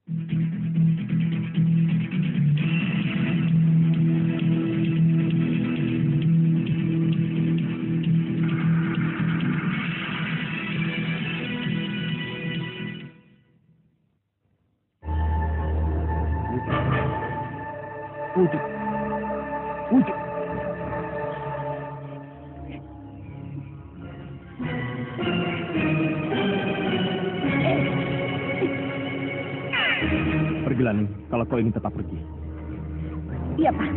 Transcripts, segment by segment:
Wujud. Wujud. Pergilah, Ning, kalau kau ingin tetap pergi. Iya, Pak.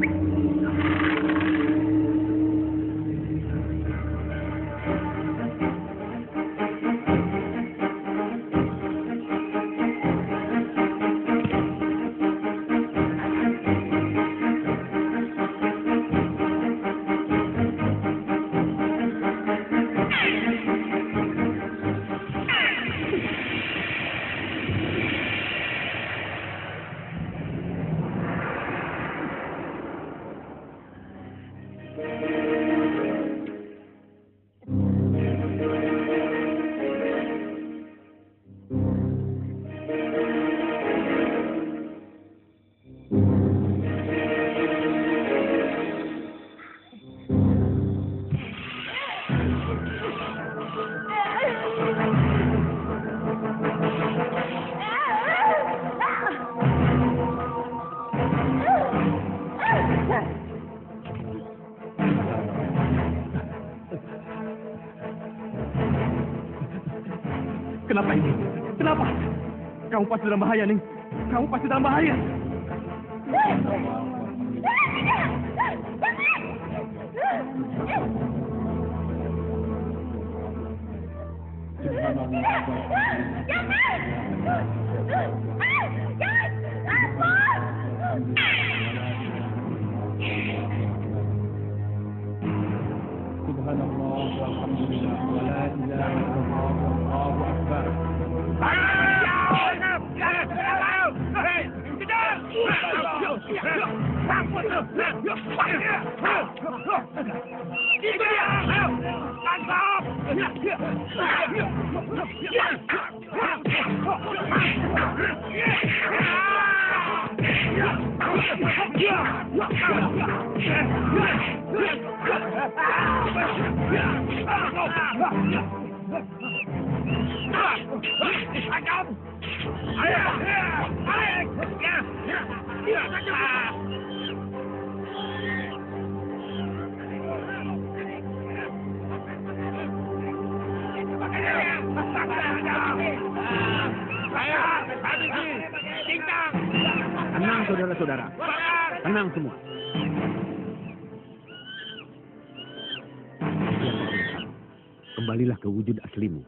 Kenapa ini? Kenapa? Kamu pasti dalam bahaya, Ning. Kamu pasti dalam bahaya. Subhanallah, walhamdulillah, wa la ilaha illallah, wallahu akbar. Itu dia! Tangkap! Tenang, saudara-saudara. Tenang semua. Kembalilah ke wujud aslimu.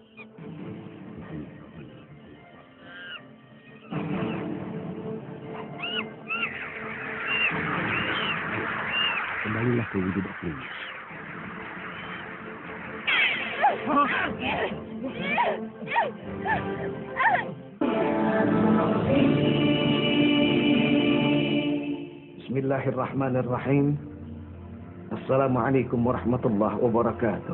Kembalilah ke wujud aslimu. Bismillahirrahmanirrahim. Assalamualaikum warahmatullahi wabarakatuh.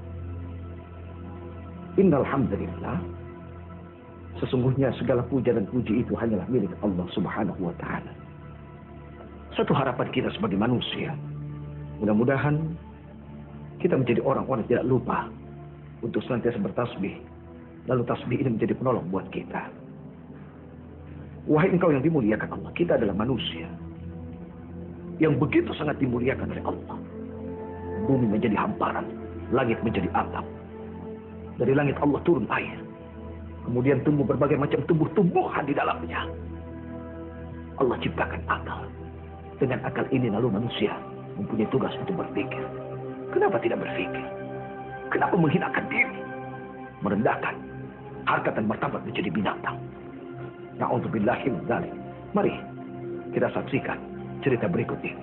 Innal hamdalillah. Sesungguhnya segala puja dan puji itu hanyalah milik Allah Subhanahu wa taala. Satu harapan kita sebagai manusia, mudah-mudahan kita menjadi orang-orang yang tidak lupa untuk senantiasa bertasbih, lalu tasbih ini menjadi penolong buat kita. Wahai engkau yang dimuliakan Allah, kita adalah manusia yang begitu sangat dimuliakan oleh Allah. Bumi menjadi hamparan, langit menjadi atap. Dari langit Allah turun air, kemudian tumbuh berbagai macam tumbuh-tumbuhan di dalamnya. Allah ciptakan akal. Dengan akal ini lalu manusia mempunyai tugas untuk berpikir. Kenapa tidak berpikir? Kenapa menghinakan diri? Merendahkan harkat dan martabat menjadi binatang. Na'udzubillahi min dzalik. Mari kita saksikan cerita berikut ini.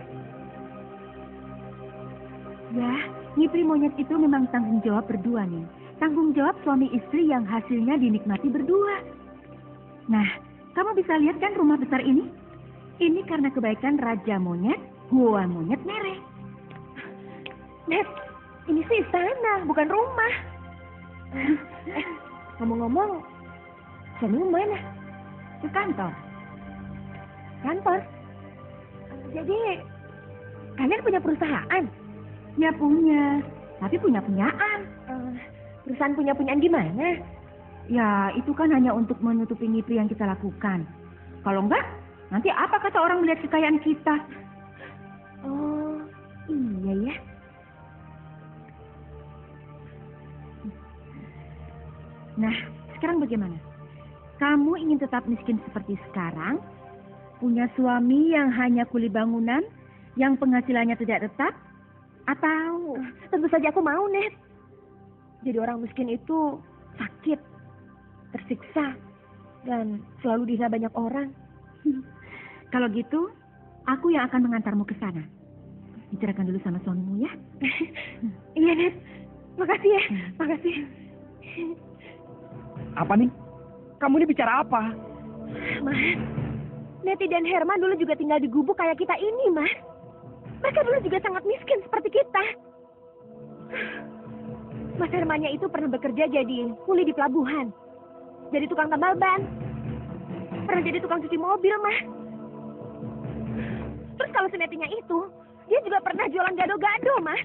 Ya, Nyipri monyet itu memang tanggung jawab berdua nih. Tanggung jawab suami istri yang hasilnya dinikmati berdua. Nah, kamu bisa lihat kan rumah besar ini? Ini karena kebaikan Raja Monyet, Gua Monyet Mereh. Net, ini sih istana, bukan rumah. Ngomong-ngomong, suamimu mana? Ke kantor. Kantor? Jadi, kalian punya perusahaan? Ya punya, tapi punya-punyaan. Perusahaan punya-punyaan gimana? Ya, itu kan hanya untuk menutupi ngipri yang kita lakukan. Kalau enggak, nanti apa kata orang melihat kekayaan kita? Oh, iya ya. Nah, sekarang bagaimana? Kamu ingin tetap miskin seperti sekarang? Punya suami yang hanya kuli bangunan, yang penghasilannya tidak tetap? Atau... Tentu saja aku mau, Net. Jadi orang miskin itu sakit, tersiksa, dan selalu dihina banyak orang. Kalau gitu, aku yang akan mengantarmu ke sana. Bicarakan dulu sama suamimu ya. Iya, Net. Makasih ya, makasih. Apa nih? Kamu ini bicara apa? Mas, Neti dan Herman dulu juga tinggal di gubuk kayak kita ini, Mas. Mereka dulu juga sangat miskin seperti kita. Mas Hermannya itu pernah bekerja jadi kuli di pelabuhan. Jadi tukang tambal ban. Pernah jadi tukang cuci mobil, Mas. Terus kalau si Netinya itu, dia juga pernah jualan gado-gado, Mas.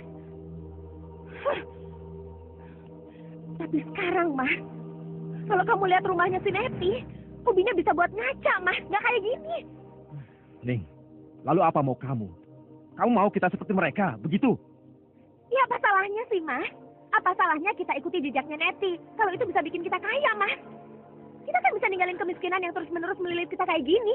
Tapi sekarang, Mas, kalau kamu lihat rumahnya si Neti, hobinya bisa buat ngaca, Mas. Nggak kayak gini. Ning, lalu apa mau kamu? Kamu mau kita seperti mereka, begitu? Ya apa salahnya sih, Mas? Apa salahnya kita ikuti jejaknya Neti? Kalau itu bisa bikin kita kaya, Mas. Kita kan bisa ninggalin kemiskinan yang terus-menerus melilit kita kayak gini.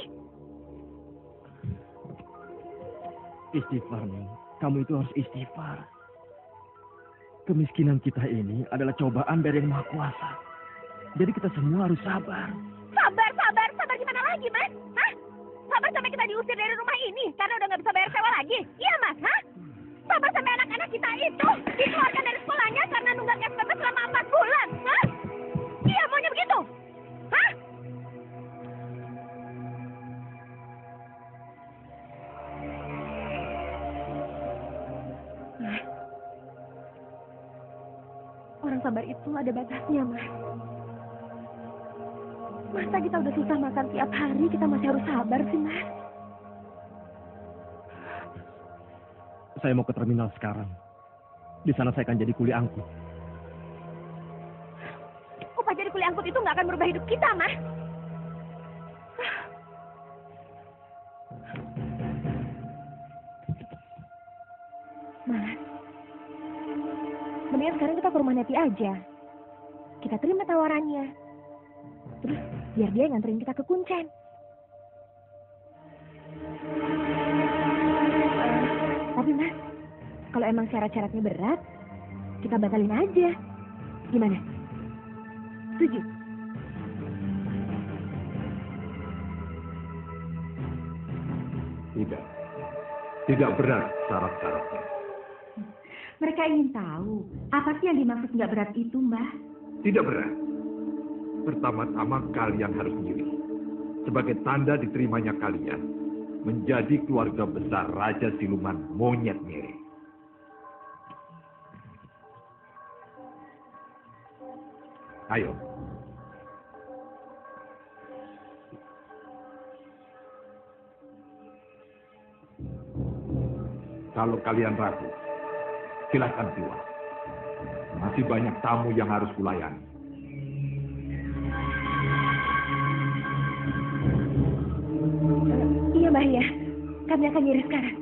Istighfar, Ning. Kamu itu harus istighfar. Kemiskinan kita ini adalah cobaan dari Yang Maha Kuasa. Jadi kita semua harus sabar. Sabar gimana lagi, Mas? Hah? Sabar sampai kita diusir dari rumah ini karena udah nggak bisa bayar sewa lagi? Iya, Mas? Hah? Sabar sampai anak-anak kita itu dikeluarkan dari sekolahnya karena nunggak SPP selama 4 bulan? Hah? Iya, maunya begitu? Hah? Mas, orang sabar itu ada batasnya, Mas. Masa kita udah susah makan tiap hari, kita masih harus sabar sih, Mas? Saya mau ke terminal sekarang. Di sana saya akan jadi kuli angkut. Upah jadi kuli angkut itu nggak akan merubah hidup kita, Mas. Mas, mendingan sekarang kita ke rumah Neti aja. Kita terima tawarannya. Terus biar dia yang nganterin kita ke Kuncen. Tapi Mas, kalau emang syarat-syaratnya berat, kita batalin aja. Gimana? Setuju? Tidak. Tidak berat syarat-syaratnya. Mereka ingin tahu, apa sih yang dimaksud nggak berat itu, Mbah? Tidak berat. Pertama-tama kalian harus sendiri. Sebagai tanda diterimanya kalian menjadi keluarga besar Raja Siluman Monyet Miri. Ayo. Kalau kalian ragu, silakan keluar. Masih banyak tamu yang harus kulayani. Iya, Mbah ya. Kami akan nyari sekarang.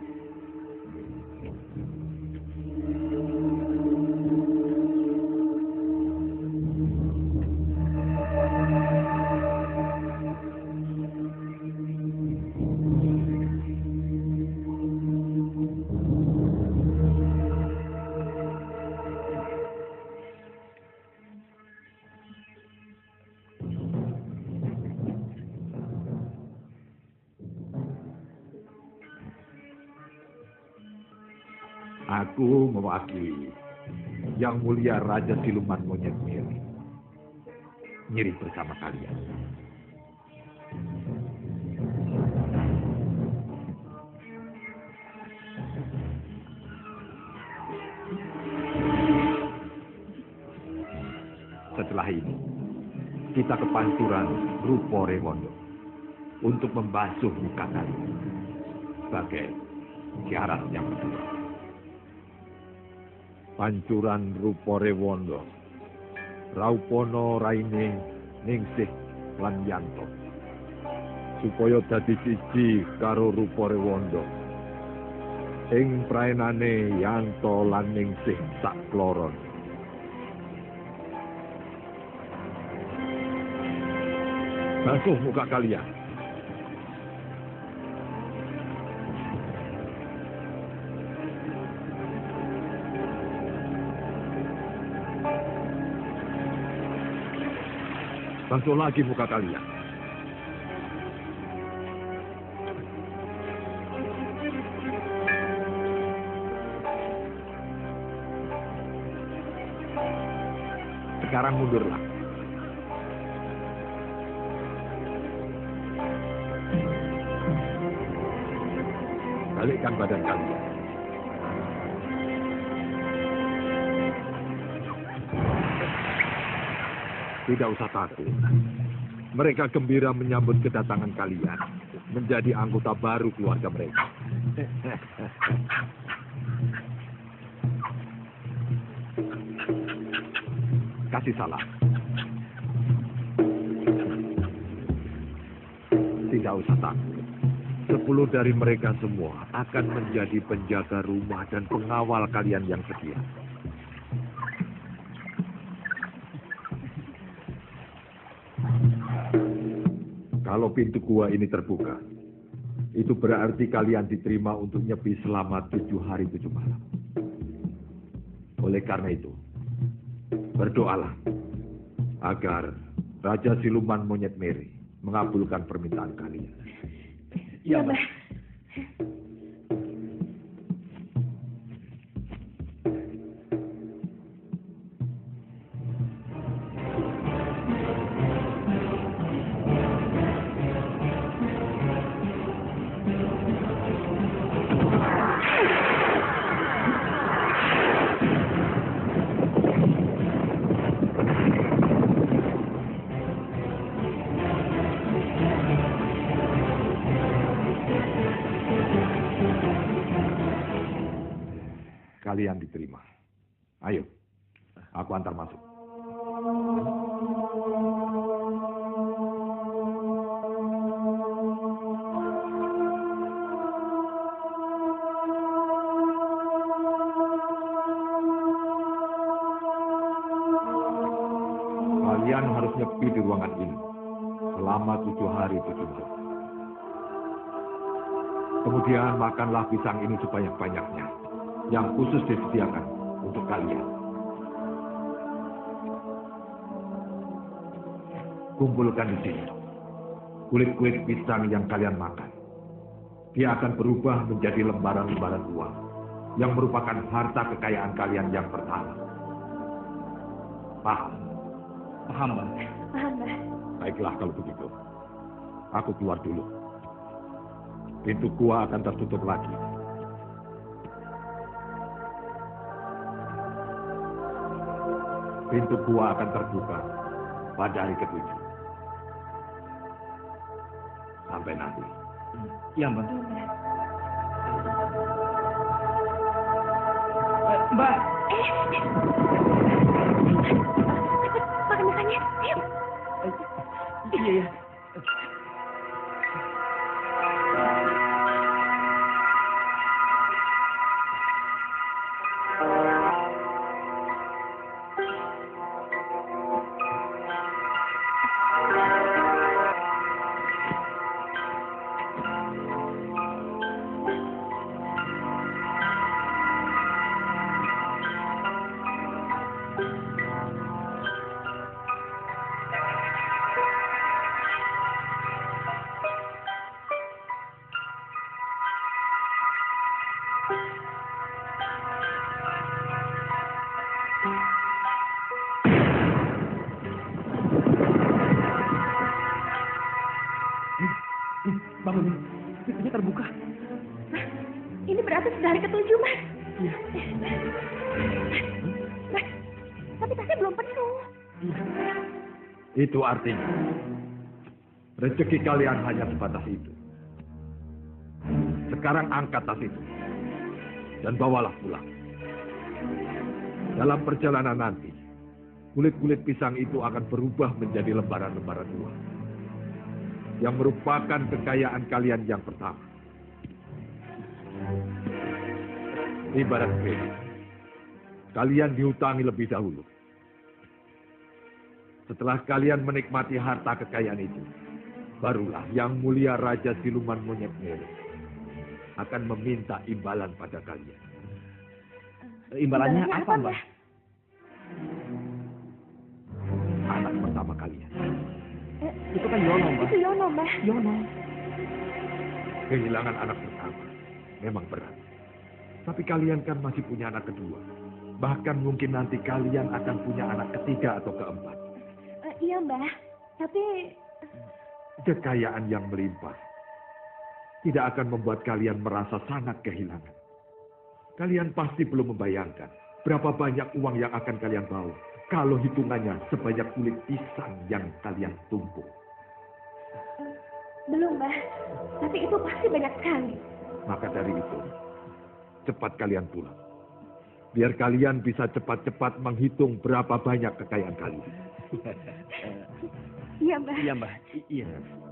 Aku mewakili Yang Mulia Raja Siluman Monyet Miri. Nyeri bersama kalian. Setelah ini, kita ke Pancuran Rupo Rewondo. untuk membasuh muka kalian sebagai syarat yang kedua. Pancuran rupore wondo, raupono raine ningsih lan yanto, supaya dadi siji karo rupore wondo. Ing praenane yanto lan ningsih sak kloron. Basuh muka kalian. Basuh lagi muka kalian. Sekarang mundurlah. Balikkan badan kalian. Tidak usah takut. Mereka gembira menyambut kedatangan kalian. Menjadi anggota baru keluarga mereka. Kasih salam. Tidak usah takut. 10 dari mereka semua akan menjadi penjaga rumah dan pengawal kalian yang setia. Kalau pintu gua ini terbuka, itu berarti kalian diterima untuk nyepi selama 7 hari 7 malam. Oleh karena itu, berdoalah agar Raja Siluman Monyet Merah mengabulkan permintaan kalian. Ya, Mbah. Kalian diterima. Ayo, aku antar masuk. Kalian harus nyepi di ruangan ini selama 7 hari 7 malam. Kemudian makanlah pisang ini sebanyak-banyaknya, yang khusus disediakan untuk kalian. Kumpulkan di sini kulit-kulit pisang yang kalian makan. Dia akan berubah menjadi lembaran-lembaran uang yang merupakan harta kekayaan kalian yang pertama. Paham? Paham, Mbah. Paham, Mbah. Baiklah kalau begitu. Aku keluar dulu. Pintu gua akan tertutup lagi. Pintu gua akan terbuka pada hari ke-7. Sampai nanti. Iya, Mbah. Iya, Mbah. Mbah. Cepat, makan makannya. Ayo. Iya, iya. Bangun, pintunya terbuka. Mas, ini berarti sudah hari ke-7, Mas. Iya. Mas, tapi tasnya belum penuh. Itu artinya Rezeki kalian hanya sebatas itu. Sekarang angkat tas itu dan bawalah pulang. Dalam perjalanan nanti, kulit-kulit pisang itu akan berubah menjadi lembaran-lembaran uang yang merupakan kekayaan kalian yang pertama. Ibarat kredit, kalian dihutangi lebih dahulu. Setelah kalian menikmati harta kekayaan itu, barulah yang mulia Raja Siluman Monyet Mele akan meminta imbalan pada kalian. Imbalannya apa, Mbah? Anak pertama kalian. Itu kan Yono, Mbah. Itu Yono, Mbah. Yono. Kehilangan anak pertama memang berat. Tapi kalian kan masih punya anak kedua. Bahkan mungkin nanti kalian akan punya anak ketiga atau keempat. Iya, Mbah. Tapi Kekayaan yang melimpah tidak akan membuat kalian merasa sangat kehilangan. Kalian pasti belum membayangkan berapa banyak uang yang akan kalian bawa kalau hitungannya sebanyak kulit pisang yang kalian tumpuk. belum, Mbah. Tapi itu pasti banyak sekali. Maka dari itu, cepat kalian pulang. Biar kalian bisa cepat-cepat menghitung berapa banyak kekayaan kalian. Iya, Mbah. Iya, Mbah. Iya.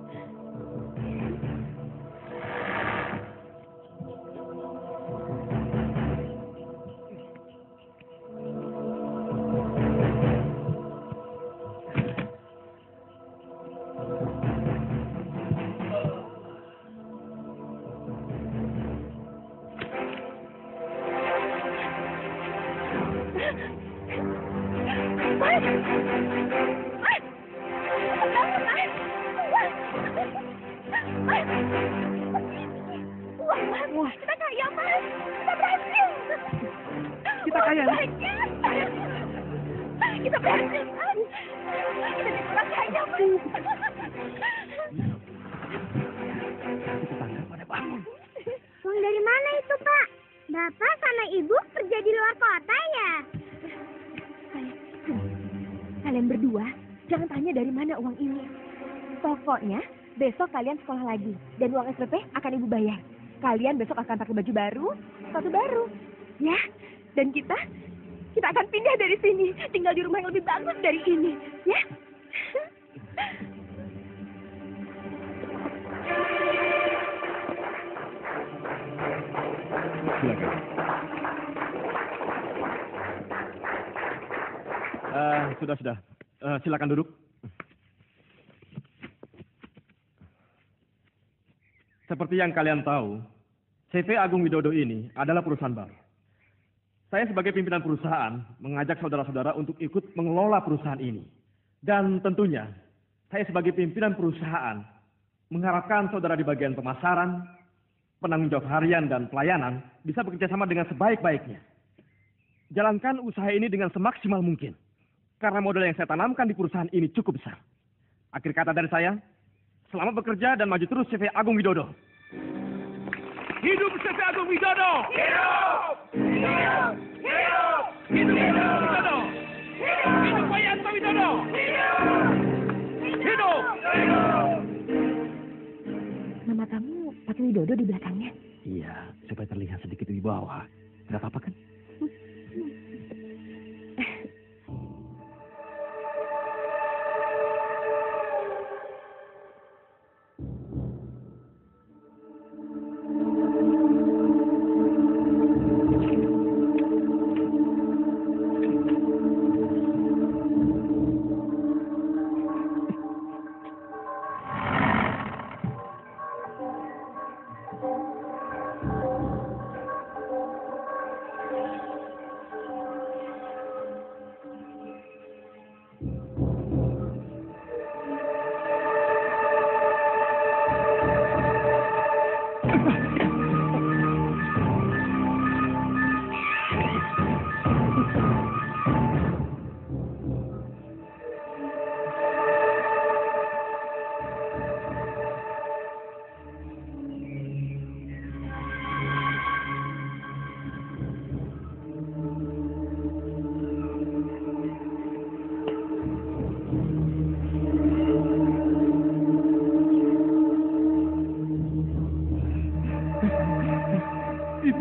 Wah, kita kaya, Mas. Kita berhasil. Kita kaya. Kita berhasil, Mas. Kita jadi orang kaya, Mas. Tetangga pada bangun. Uang dari mana itu, Pak? Bapak sama Ibu kerja di luar kota ya? Kalian berdua, jangan tanya dari mana uang ini. Pokoknya, besok kalian sekolah lagi. Dan uang SPP akan Ibu bayar. Kalian besok akan pakai baju baru, sepatu baru. Ya, dan kita akan pindah dari sini. Tinggal di rumah yang lebih bagus dari ini. Ya. Silakan. Sudah. Silakan duduk. Seperti yang kalian tahu, CV Agung Widodo ini adalah perusahaan baru. Saya sebagai pimpinan perusahaan mengajak saudara-saudara untuk ikut mengelola perusahaan ini. Dan tentunya, saya sebagai pimpinan perusahaan mengharapkan saudara di bagian pemasaran, penanggung jawab harian dan pelayanan bisa bekerja sama dengan sebaik-baiknya. Jalankan usaha ini dengan semaksimal mungkin. Karena modal yang saya tanamkan di perusahaan ini cukup besar. Akhir kata dari saya, selamat bekerja dan maju terus CV Agung Widodo. Hidup CV Agung Widodo! Hidup! Hidup! Hidup! Hidup Widodo! Hidup Wayanto Widodo! Hidup! Hidup! Nama kamu pakai Widodo di belakangnya. Iya, supaya terlihat sedikit di bawah. Nggak apa-apa kan?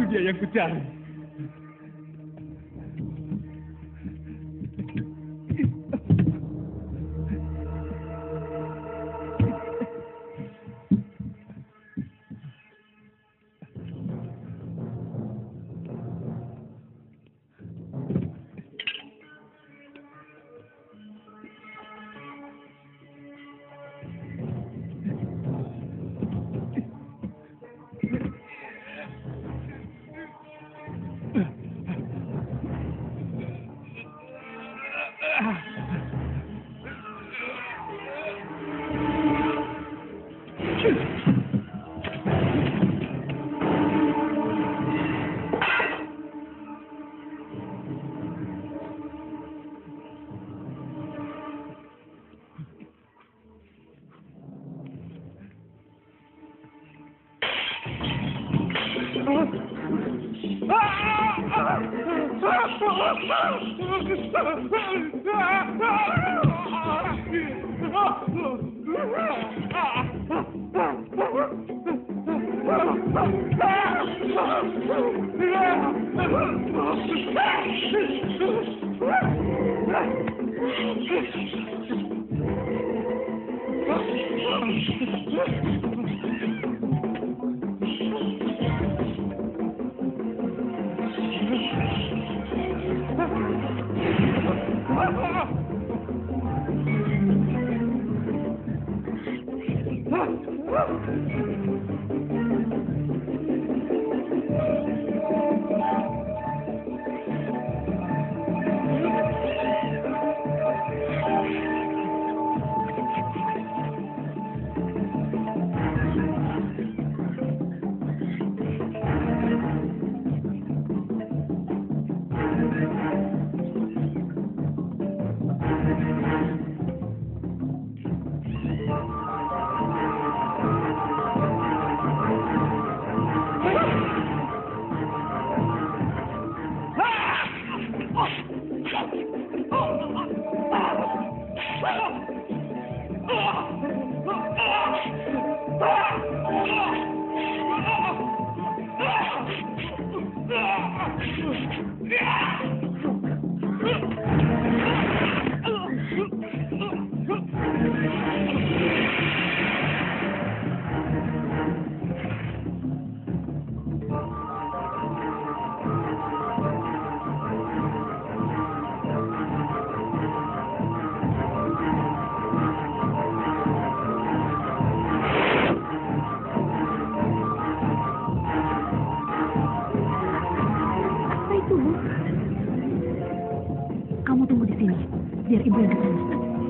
dia yang kucari. Kamu tunggu di sini, biar ibu yang kesana.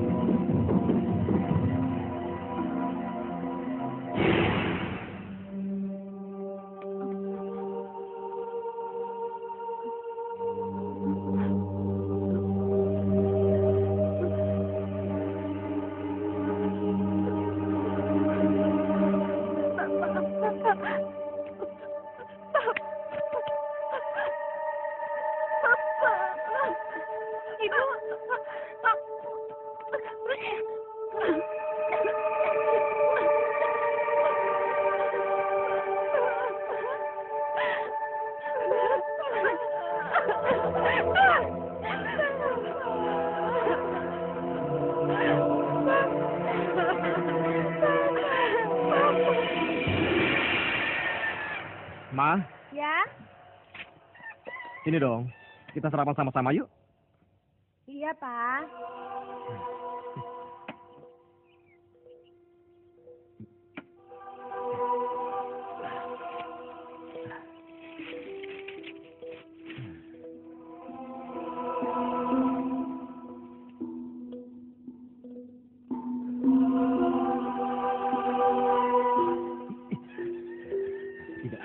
Ma, Ya? ini dong. Kita sarapan sama-sama yuk. Iya, Pak. Tidak.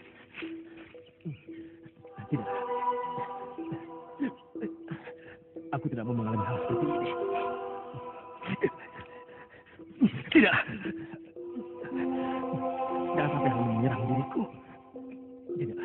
Tidak. Aku tidak mau mengalami hal seperti ini. Tidak. Jangan sampai kamu menyerang diriku. Tidak.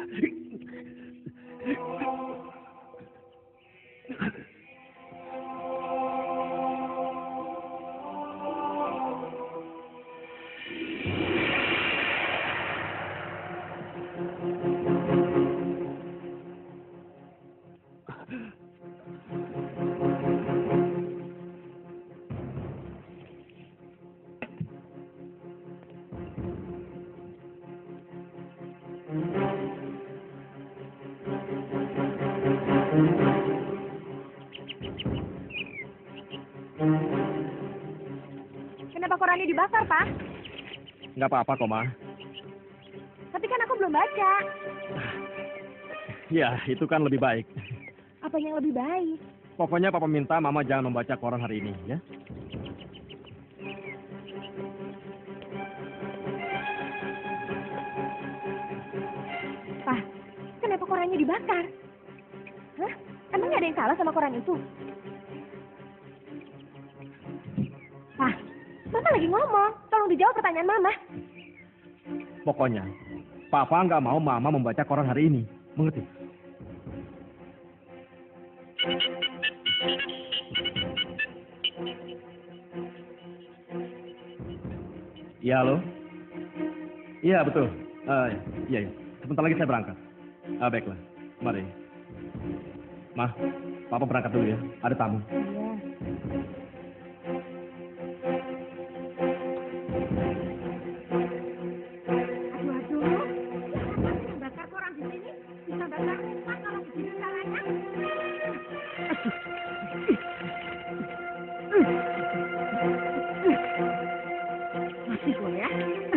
korannya dibakar, Pak. Nggak apa-apa kok, Ma. Tapi kan aku belum baca. Ya, itu kan lebih baik. Apa yang lebih baik? Pokoknya Papa minta Mama jangan membaca koran hari ini, ya. Pak, kenapa korannya dibakar? Hah? Emang ada yang salah sama koran itu? Pak, Mama lagi ngomong. Tolong dijawab pertanyaan Mama. Pokoknya, Papa nggak mau Mama membaca koran hari ini. Mengerti? Iya, halo? Iya, betul. Iya. Sebentar lagi saya berangkat. Baiklah. Mari. Ma, Papa berangkat dulu ya. Ada tamu. Bakar koran di sini bisa bakar rumah kalau begini caranya. Mati kowe ya.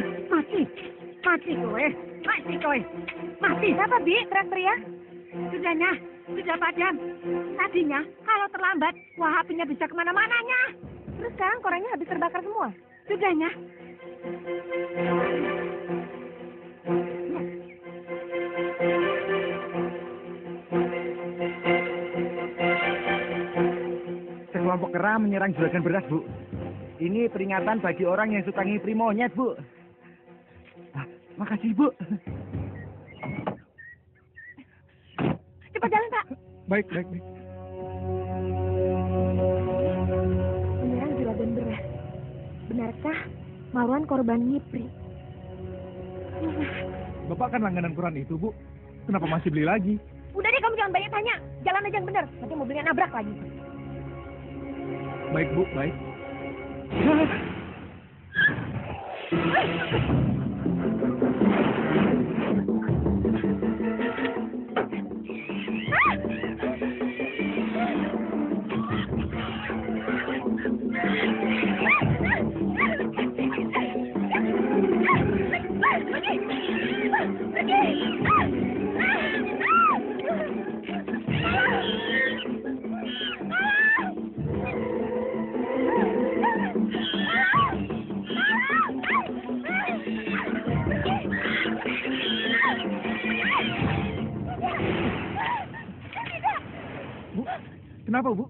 Mati kowe. Mati. Siapa, Bi? Teriak-teriak. Sudah padam. Tadinya kalau terlambat, wah apinya bisa kemana-mananya. Terus sekarang korannya habis terbakar semua. Sudahnya. Sekelompok kera menyerang juragan beras, Bu. Ini peringatan bagi orang yang suka ngipri monyet, Bu. Makasih, Bu. Cepat jalan, Pak. Baik. Menyerang juragan beras. Benarkah Marwan korban ngipri? Bapak kan langganan koran itu, Bu. Kenapa masih beli lagi? Udah deh, kamu jangan banyak tanya. Jalan aja yang bener. Nanti mobilnya nabrak lagi. Baik, Bu, baik. Bu, kenapa, Bu?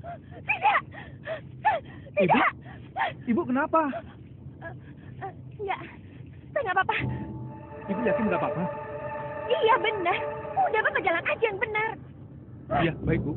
Tidak. Ibu kenapa? Enggak. Saya nggak apa-apa. Ibu yakin nggak apa-apa? Iya, benar. Udah, Bapak jalan aja yang benar. Iya, baik, Bu.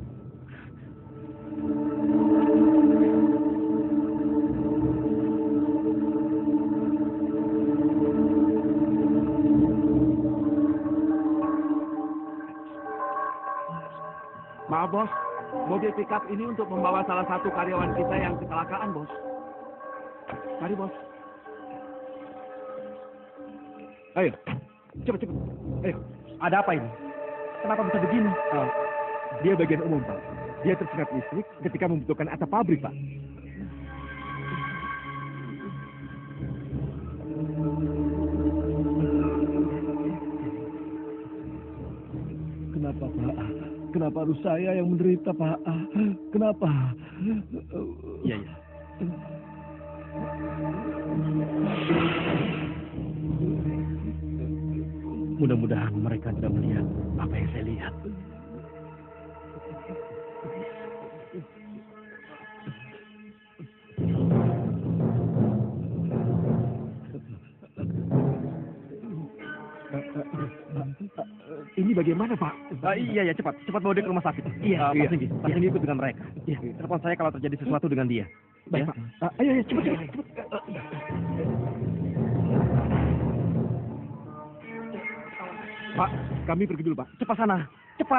Maaf, Bos. Mobil pickup ini untuk membawa salah satu karyawan kita yang kecelakaan, Bos. Mari, Bos. Ayo, cepat. Ayo, ada apa ini? Kenapa bisa begini? Dia bagian umum, Pak. Dia tersengat listrik ketika membutuhkan atap pabrik, Pak. Kenapa, Pak? Kenapa harus saya yang menderita, Pak? Kenapa? Iya. Mudah-mudahan mereka tidak melihat apa yang saya lihat. Ini bagaimana, Pak? Iya, cepat bawa dia ke rumah sakit. Iya. Pak Singgi ikut dengan mereka. Iya. Telepon saya kalau terjadi sesuatu dengan dia. Baik, Ya. Pak. Ayo, cepat. Pak, kami pergi dulu, Pak. Cepat sana, cepat.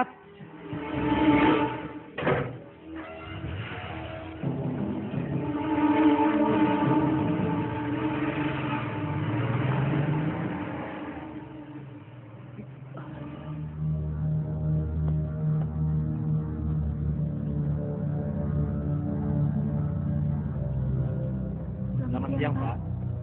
Selamat siang, Pak.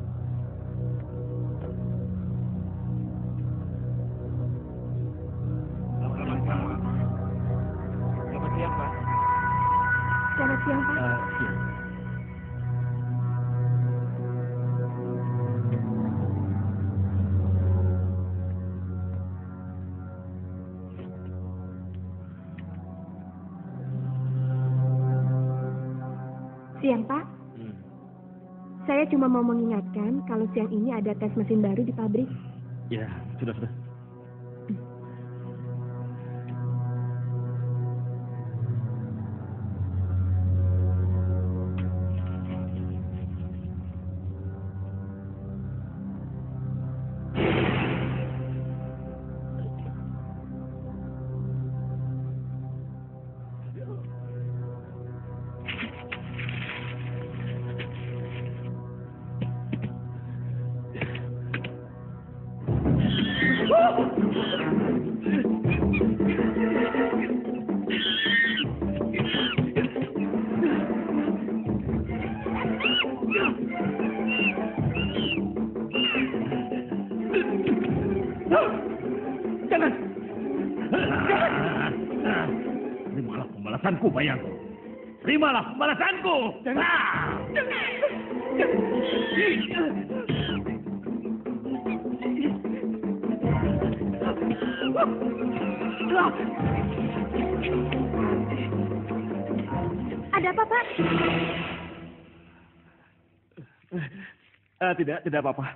Siang, Pak. Saya cuma mau mengingatkan kalau siang ini ada tes mesin baru di pabrik. Ya, sudah. Terimalah pembalasanku, bayangku. Terimalah pembalasanku. Ada apa, Pak? Tidak apa-apa.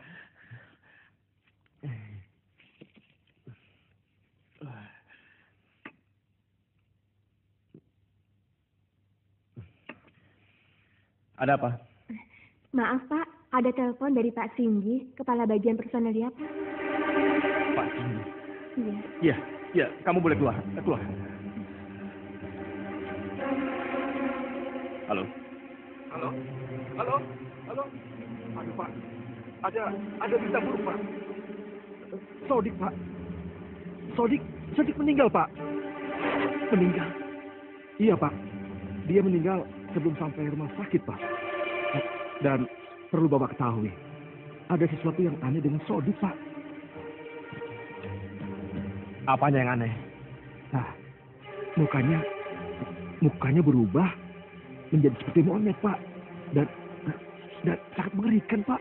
Ada apa? Maaf, Pak. Ada telepon dari Pak Singgi, kepala bagian personel dia, Pak. Pak Singgi. Iya. Iya, kamu boleh keluar. Halo. Aduh, Pak. Ada berita buruk, Pak. Sodik, Pak. Sodik meninggal, Pak. Meninggal? Iya, Pak. Dia meninggal sebelum sampai rumah sakit, Pak. Dan perlu Bapak ketahui, ada sesuatu yang aneh dengan Sodik, Pak. Apanya yang aneh? Nah, mukanya berubah menjadi seperti monyet, Pak. Dan sangat mengerikan, Pak.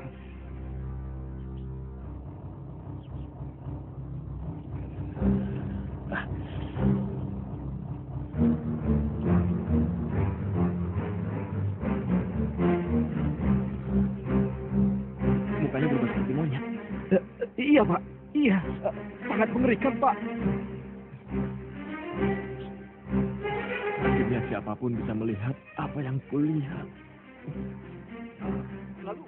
Mukanya berubah seperti monyet. Iya, Pak. Iya, sangat mengerikan, Pak. Akhirnya siapapun bisa melihat apa yang kulihat. Lalu,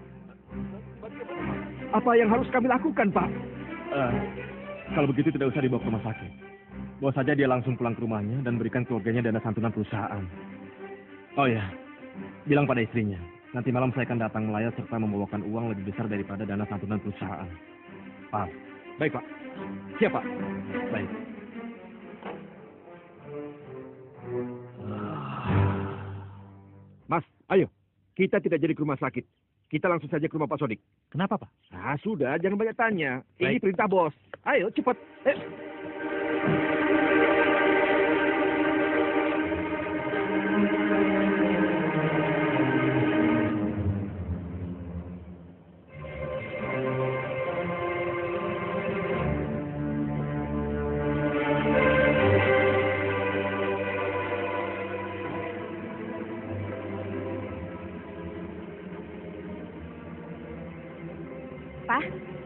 apa yang harus kami lakukan, Pak? Kalau begitu tidak usah dibawa ke rumah sakit. Bawa saja dia langsung pulang ke rumahnya dan berikan keluarganya dana santunan perusahaan. Oh ya, bilang pada istrinya. Nanti malam saya akan datang melayat serta membawakan uang lebih besar daripada dana santunan perusahaan. Pak. Baik, Pak. Siap, Pak. Baik. Mas, ayo. Kita tidak jadi ke rumah sakit. Kita langsung saja ke rumah Pak Sodik. Kenapa, Pak? Nah, sudah. Jangan banyak tanya. Ini Baik. perintah bos. Ayo, cepat. Pak?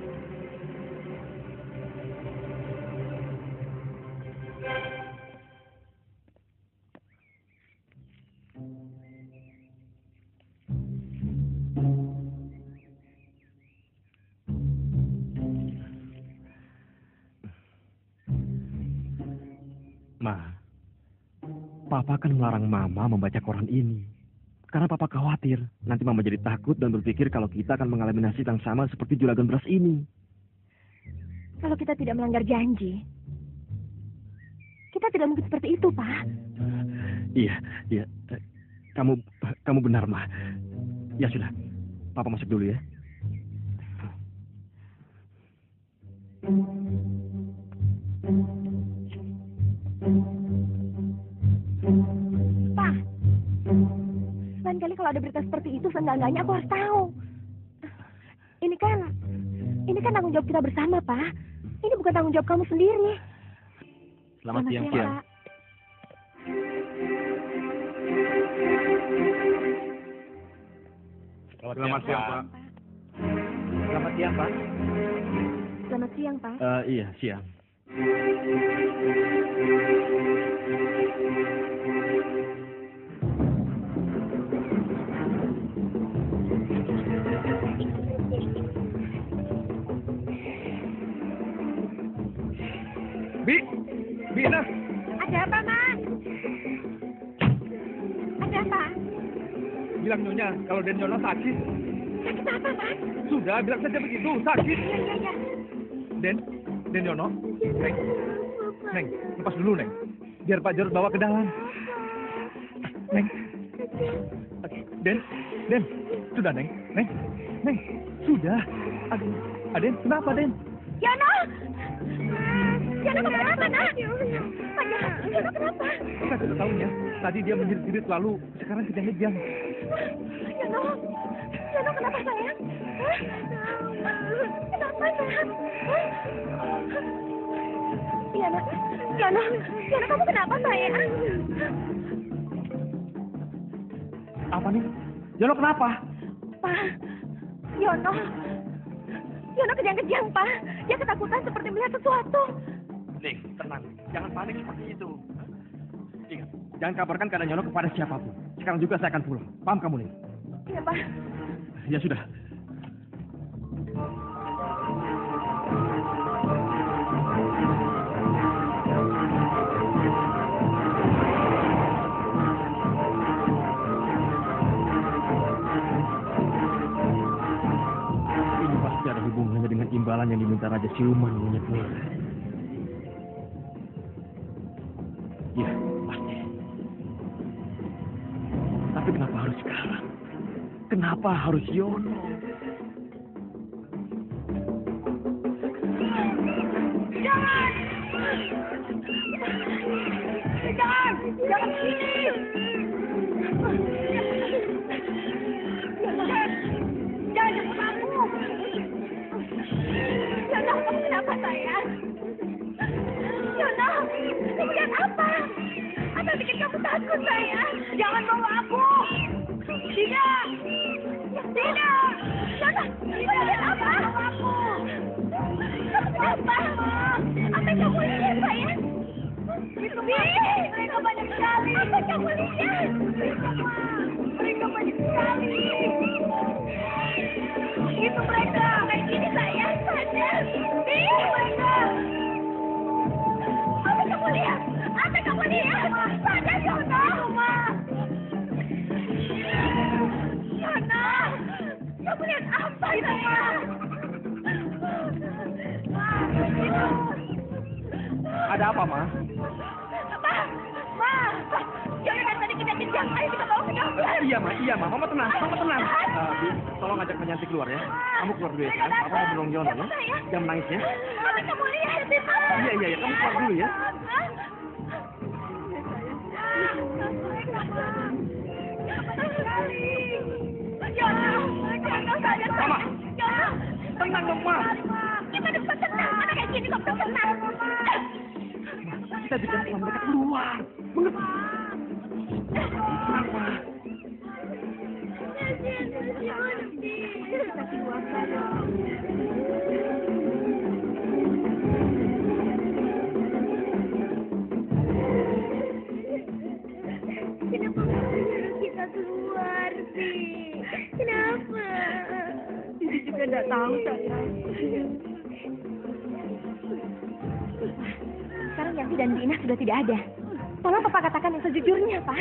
Ma, Papa kan melarang Mama membaca koran ini. Karena Papa khawatir nanti Mama jadi takut dan berpikir kalau kita akan mengalami nasib yang sama seperti juragan beras ini. Kalau kita tidak melanggar janji, kita tidak mungkin seperti itu, Pak. Iya. Kamu benar, Ma. Ya sudah, Papa masuk dulu ya. Pak, lain kali kalau ada berita seperti itu, seenggak-enggaknya aku harus tahu. Ini kan tanggung jawab kita bersama, Pak. Ini bukan tanggung jawab kamu sendiri. Selamat siang, Pak. Selamat siang, Pak. Selamat siang, Pak. Selamat siang, Pak. Iya, siang. Bi Ina. Ada apa, Mas? Ada apa? Bilang Nyonya kalau Den Nyono sakit. Sakit apa, Mas? Sudah, bilang saja begitu, sakit. Iya. Den Nyono. Neng, lepas dulu, Neng. Biar Pak Jarod bawa ke dalam. Neng. Den. Sudah, Neng. Neng, sudah. Aden, kenapa, Den? Yono! Yono kenapa, Nak? Yono kenapa? Saya tidak tahunya. Tadi dia menjerit-jerit lalu sekarang kejang-kejang. Yono kenapa, sayang? Kenapa, sayang? Yono, kamu kenapa, sayang? Apa nih? Yono kenapa? Pak, Yono kejang-kejang, Pak. Dia ketakutan seperti melihat sesuatu. Ning, tenang. Jangan panik seperti itu. Ingat, jangan kabarkan keadaan Yono kepada siapapun. Sekarang juga saya akan pulang. Paham kamu, Ning? Iya, Pak. Ya sudah. Ini pasti ada hubungannya dengan imbalan yang diminta Raja Siluman monyet merah. Ya, pasti. Tapi kenapa harus sekarang? Kenapa harus Yono? Jangan sini. Jangan jemput aku. Yono, kamu kenapa, sayang? Yono, kamu lihat apa? Apa yang bikin kamu takut, sayang? Jangan bawa aku. Tidak. Yono, kamu lihat apa? Kamu kenapa? Apa yang kamu lihat, sayang? Itu mereka banyak sekali. Apa yang kamu lihat? Mereka banyak sekali. Itu mereka. Kayak gini, sayang. Sadar. Mereka. Apa yang kamu lihat? Sadar, Yono. Yono. Kamu lihat apa, sayang? Ada apa, Ma? Ma, Yono dari tadi kejang-kejang. Ayo kita bawa ke dokter. Iya, Ma. Mama tenang. Bi, tolong ajak penyanti keluar ya. Kamu keluar dulu ya, sayang. Papa mau menolong Yono ya. Jangan menangis ya. Apa kamu lihat itu? Iya. Kamu keluar dulu ya. Mama, tenang dong, Ma. Kita bisa tenang. Mana kayak gini kok bisa tenang? Kita bicara sama mereka keluar. Mengerti? Tenang, Ma. Kenapa kita keluar sih? Kenapa? Sisi juga nggak tahu, sayang. Sekarang Yanti dan Dina sudah tidak ada. Tolong Papa katakan yang sejujurnya, Pak.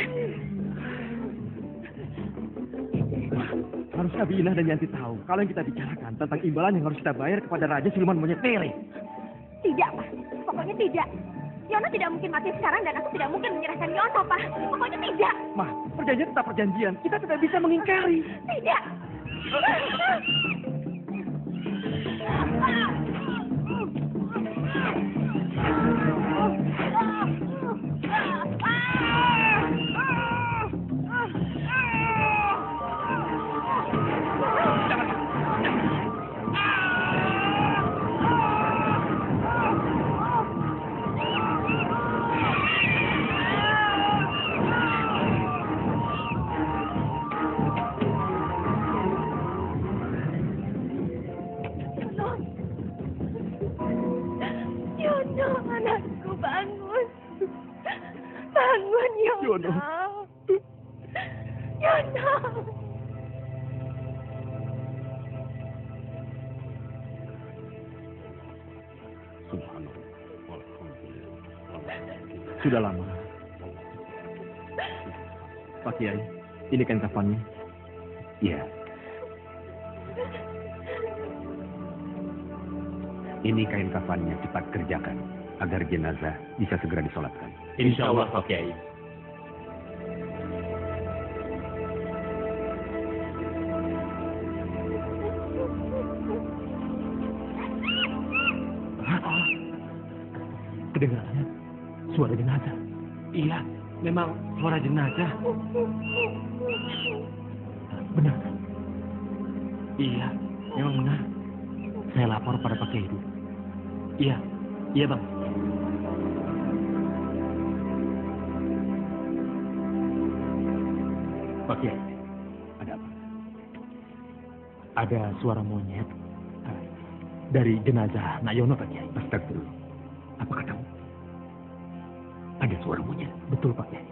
Harusnya Bina dan Yanti tahu kalau yang kita bicarakan tentang imbalan yang harus kita bayar kepada Raja Siluman Monyet Merah. Tidak, Pak. Pokoknya tidak. Yono tidak mungkin mati sekarang dan aku tidak mungkin menyerahkan Yono, Pak. Pokoknya tidak. Ma, perjanjian tetap perjanjian. Kita tidak bisa mengingkari. Tidak. Yono. Yono. Sudah lama. Pak Kiai, ini kain kafannya. Iya. Ini kain kafannya, cepat kerjakan agar jenazah bisa segera disolatkan. Insya Allah, Pak Kiai. Kedengarannya suara jenazah. Iya, memang suara jenazah. Benar. Iya, memang benar. Saya lapor pada Pak Kiai dulu. Iya, iya Bang. Pak Kiai, ada apa? Ada suara monyet dari jenazah Nak Yono, Pak Kiai. Astagfirullah. Apa katamu? Ada suara monyet? Betul, Pak Kiai.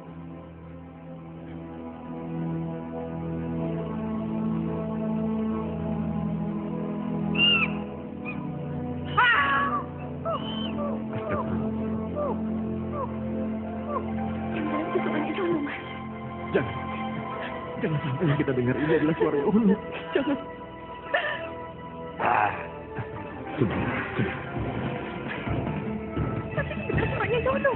Jangan sampai yang kita dengar ini adalah suara Yono. Jangan. Sudah. Benar suaranya Yono.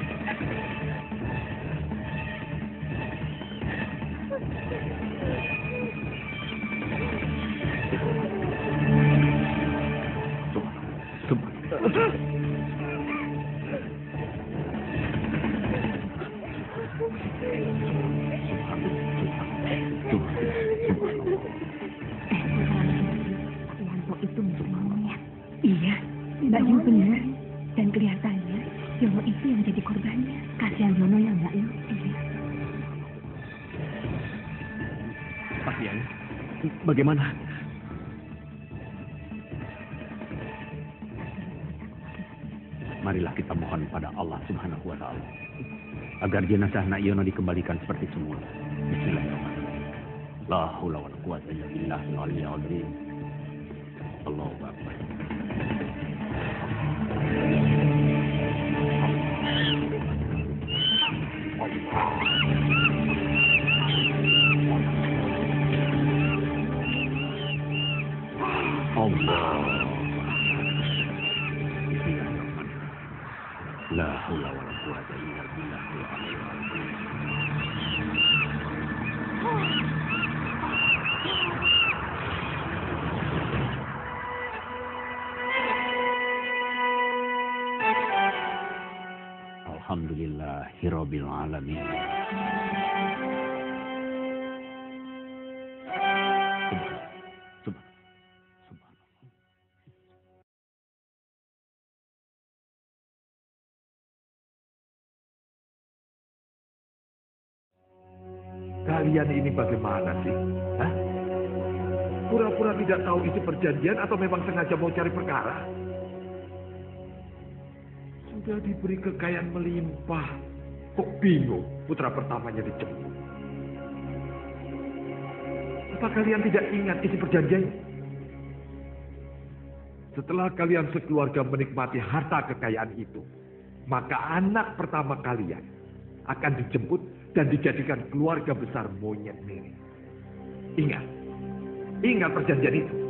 Yanto itu mirip monyet. Iya, Mbak Yu benar. Dan kelihatannya Yono itu yang jadi korbannya. Kasihan Yono ya Mbak Yu. Iya. Pak Kiai, bagaimana? Marilah kita mohon pada Allah Subhanahu wa Ta'ala agar jenazah Nak Yono dikembalikan seperti semula. Bismillahirrahmanirrahim. La haula wala quwwata illa billahil aliyyil azim. Allahu akbar. Allah. La haula wala quwwata illa billahil aliyyil azim. Alhamdulillahirabbil alamin. Kalian ini bagaimana sih? Hah? Pura-pura tidak tahu itu perjanjian atau memang sengaja mau cari perkara? Sudah diberi kekayaan melimpah. Kok bingung putra pertamanya dijemput? Apa kalian tidak ingat isi perjanjiannya? Setelah kalian sekeluarga menikmati harta kekayaan itu, maka anak pertama kalian akan dijemput dan dijadikan keluarga besar monyet mirip. Ingat perjanjian itu.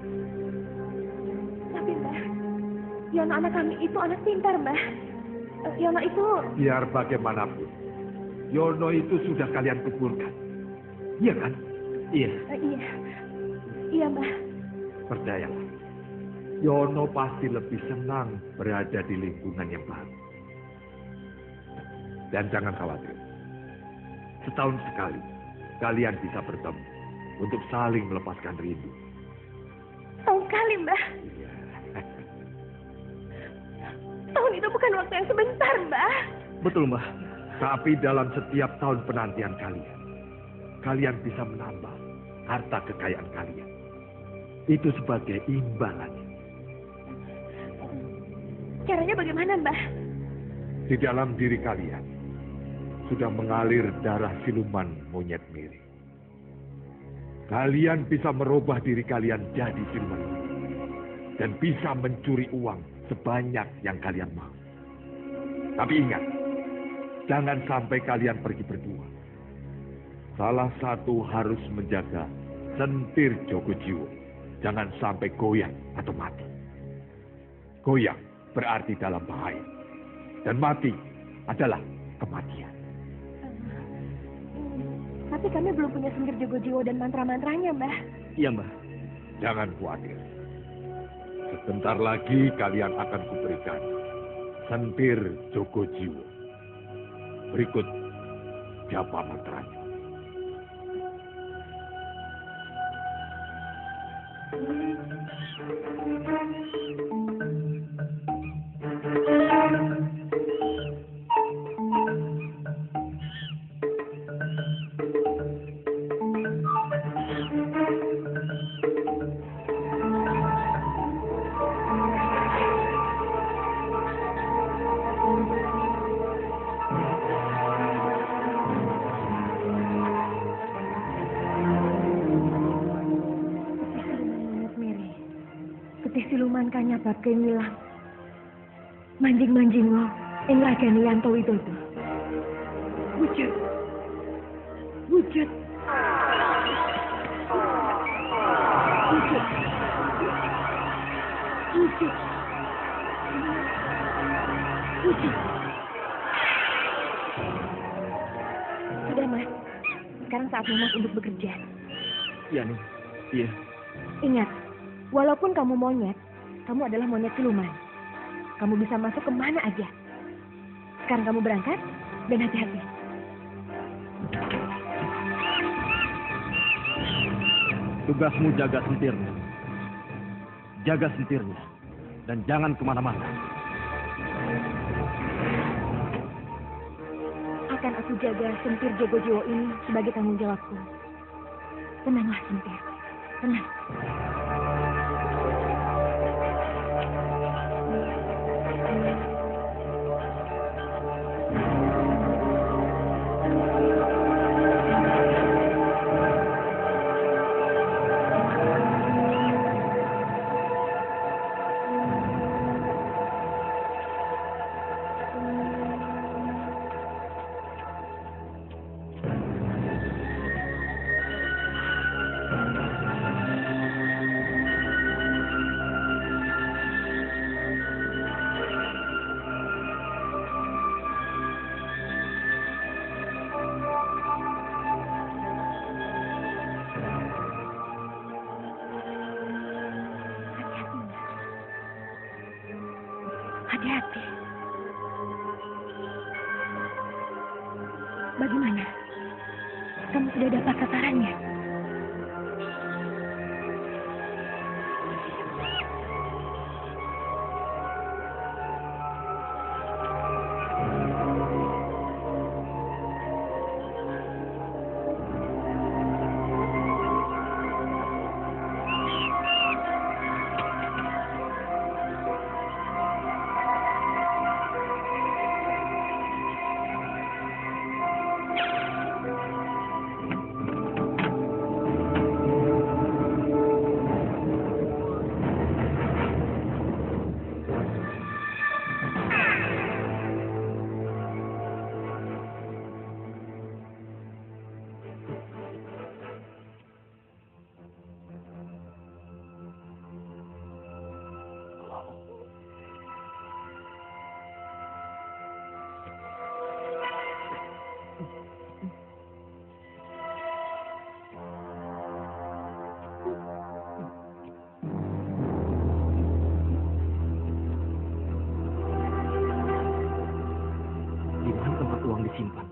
Tapi Mbah, Yono anak kami itu anak pintar Mbah. Yono itu... Biar bagaimanapun, Yono itu sudah kalian kuburkan. Iya kan? Iya. Iya Mbah. Percayalah, Yono pasti lebih senang berada di lingkungan yang baru. Dan jangan khawatir. Setahun sekali, kalian bisa bertemu untuk saling melepaskan rindu. Tahun kali, Mbah. Iya. Tahun itu bukan waktu yang sebentar, Mbah. Betul, Mbah. Tapi dalam setiap tahun penantian kalian bisa menambah harta kekayaan kalian. Itu sebagai imbalan. Caranya bagaimana, Mbah? Di dalam diri kalian sudah mengalir darah siluman monyet Miri. Kalian bisa merubah diri kalian jadi siluman dan bisa mencuri uang sebanyak yang kalian mau. Tapi ingat, jangan sampai kalian pergi berdua. Salah satu harus menjaga sentir Jogo Jiwo. Jangan sampai goyang atau mati. Goyang berarti dalam bahaya. Dan mati adalah kematian. Tapi kami belum punya sentir Jogo Jiwo dan mantra-mantranya, Mbah. Iya, Mbah. Jangan khawatir. Sebentar lagi kalian akan kuberikan sentir Jogo Jiwo. Berikut japa mantranya. Siluman kanyabab kengilang. Manjing-manjing lo, ing ragane Yanto Widodo. Wujud. Wujud. Wujud. Wujud. Wujud. Sudah, Mas. Sekarang saatnya Mas untuk bekerja. Iya, nih. Iya. Ingat, walaupun kamu monyet, kamu adalah monyet siluman. Kamu bisa masuk kemana aja. Sekarang kamu berangkat dan hati-hati. Tugasmu jaga sentirnya. Jaga sentirnya. Dan jangan kemana-mana. Akan aku jaga sentir Jogo Jiwo ini sebagai tanggung jawabku. Tenanglah, sentir. Tenang. Hati-hati. Bagaimana? Kamu sudah dapat tatarannya? disimpan.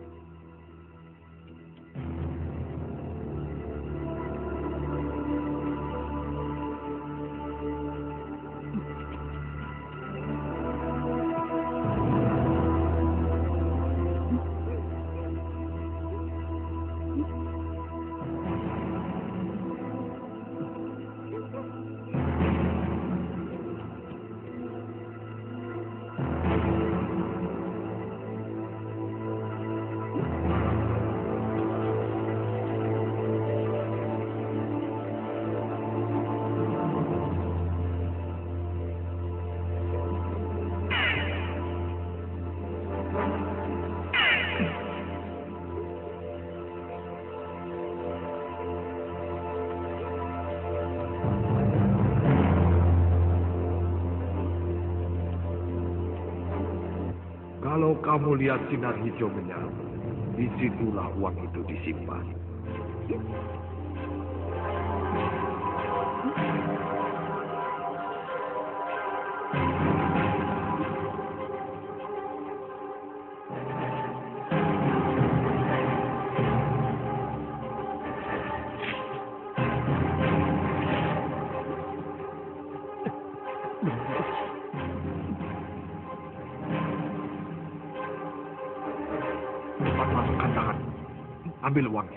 Kalau kamu lihat sinar hijau menyala, disitulah uang itu disimpan. Cepat masukkan tangan. Ambil uangnya.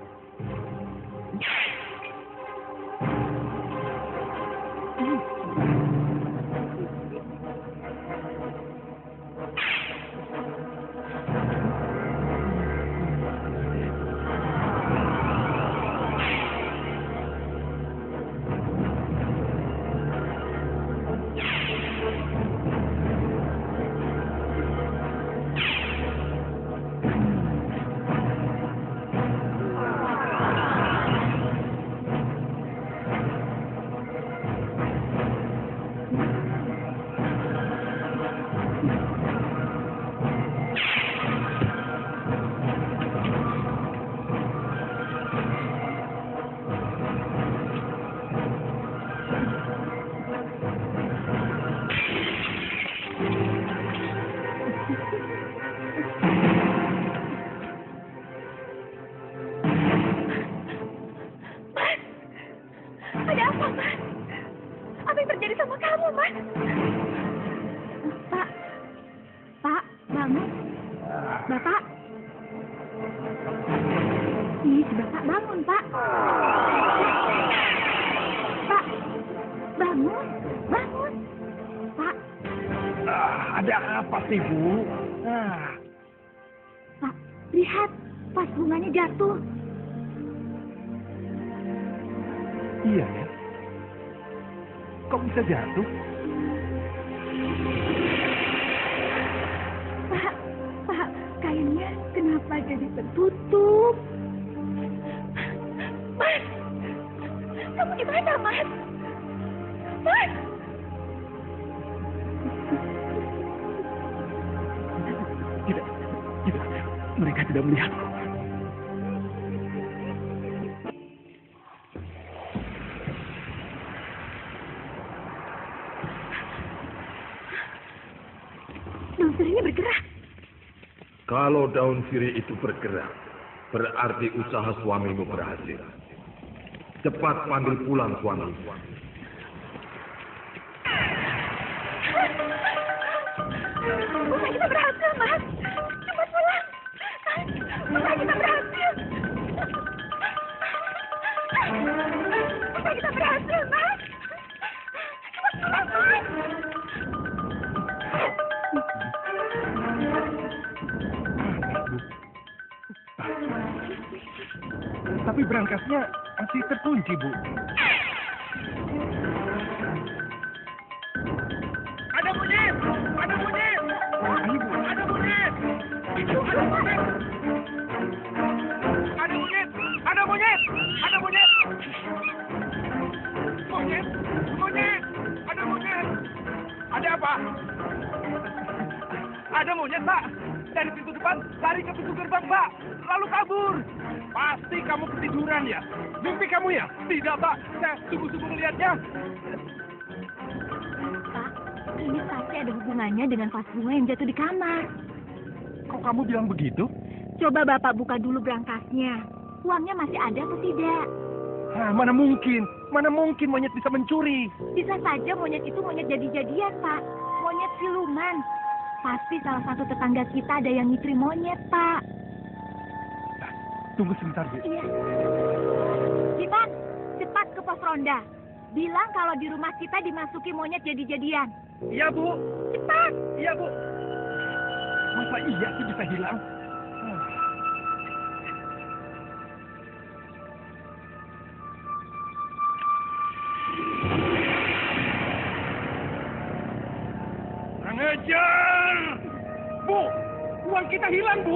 Ada apa, Mas? Apa yang terjadi sama kamu, Mas? Pak. Pak, bangun. Bapak. Ih, Bapak bangun, Pak. Pak, bangun. Bangun. Pak. Ada apa sih, Bu? Pak, lihat. Vas bunganya jatuh. Iya ya. Kok bisa jatuh? Pak, kainnya kenapa jadi tertutup? Mas! Kamu di mana, Mas? Mas! Tidak. Mereka tidak melihat. Daun sirihnya bergerak. Kalau daun sirih itu bergerak, berarti usaha suamimu berhasil. Cepat panggil pulang suamimu. Usaha kita berhasil, Mas. Cepat pulang. Usaha kita berhasil. Usaha kita berhasil, Mas. Cepat pulang, Mas. Tapi berangkasnya masih terkunci, Bu. Ada monyet! Ada monyet! Ayo, Bu. Ada monyet! Ada monyet! Ada monyet! Ada monyet! Ada monyet! Monyet! Monyet! Ada monyet! Ada apa? Ada monyet, Pak. Dari pintu depan lari ke pintu gerbang, Pak. Lalu kabur. Pasti kamu ketiduran ya? Mimpi kamu ya? Tidak, Pak. Saya sungguh-sungguh melihatnya. Pak, ini pasti ada hubungannya dengan vas bunga yang jatuh di kamar. Kok kamu bilang begitu? Coba Bapak buka dulu berangkasnya. Uangnya masih ada atau tidak? Mana mungkin? Mana mungkin monyet bisa mencuri? Bisa saja monyet itu monyet jadi-jadian, Pak. Monyet siluman. Pasti salah satu tetangga kita ada yang nyitri monyet, Pak. Tunggu sebentar, Bu. Iya. Cipan, cepat ke pos ronda. Bilang kalau di rumah kita dimasuki monyet jadi-jadian. Iya, Bu. Cepat. Iya, Bu. Masa iya sih bisa hilang? Kurang ajar! Bu, uang kita hilang, Bu.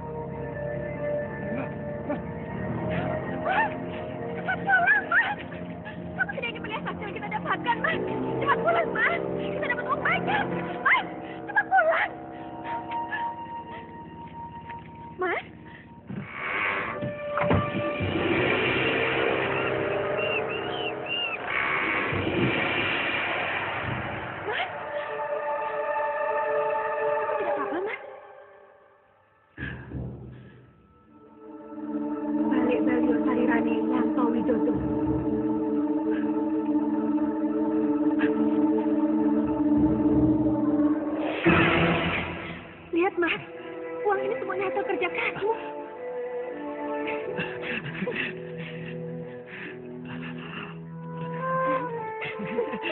Mas, cepat pulang, Mas. Kamu tidak ingin melihat hasil yang kita dapatkan, Mas. Cepat pulang, Mas. Kita dapat uang banyak. Mas, cepat pulang.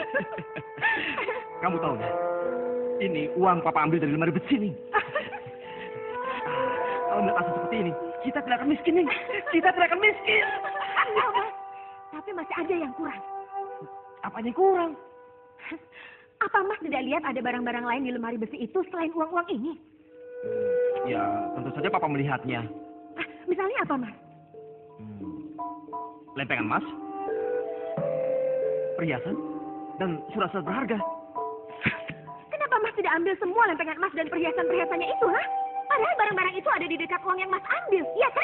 Kamu tahu ya, ini uang papa ambil dari lemari besi nih. Kalau melihat asal seperti ini, kita tidak akan miskin nih. Kita tidak akan miskin. Iya, Mas. Tapi masih ada yang kurang. Apanya yang kurang? Apa Mas tidak lihat ada barang-barang lain di lemari besi itu selain uang-uang ini? Ya, tentu saja papa melihatnya. Misalnya apa, Mas? Lempengan emas, perhiasan, dan surat-surat berharga. Kenapa Mas tidak ambil semua lempengan emas dan perhiasan-perhiasannya itu, ha? Padahal barang-barang itu ada di dekat uang yang Mas ambil, iya kan?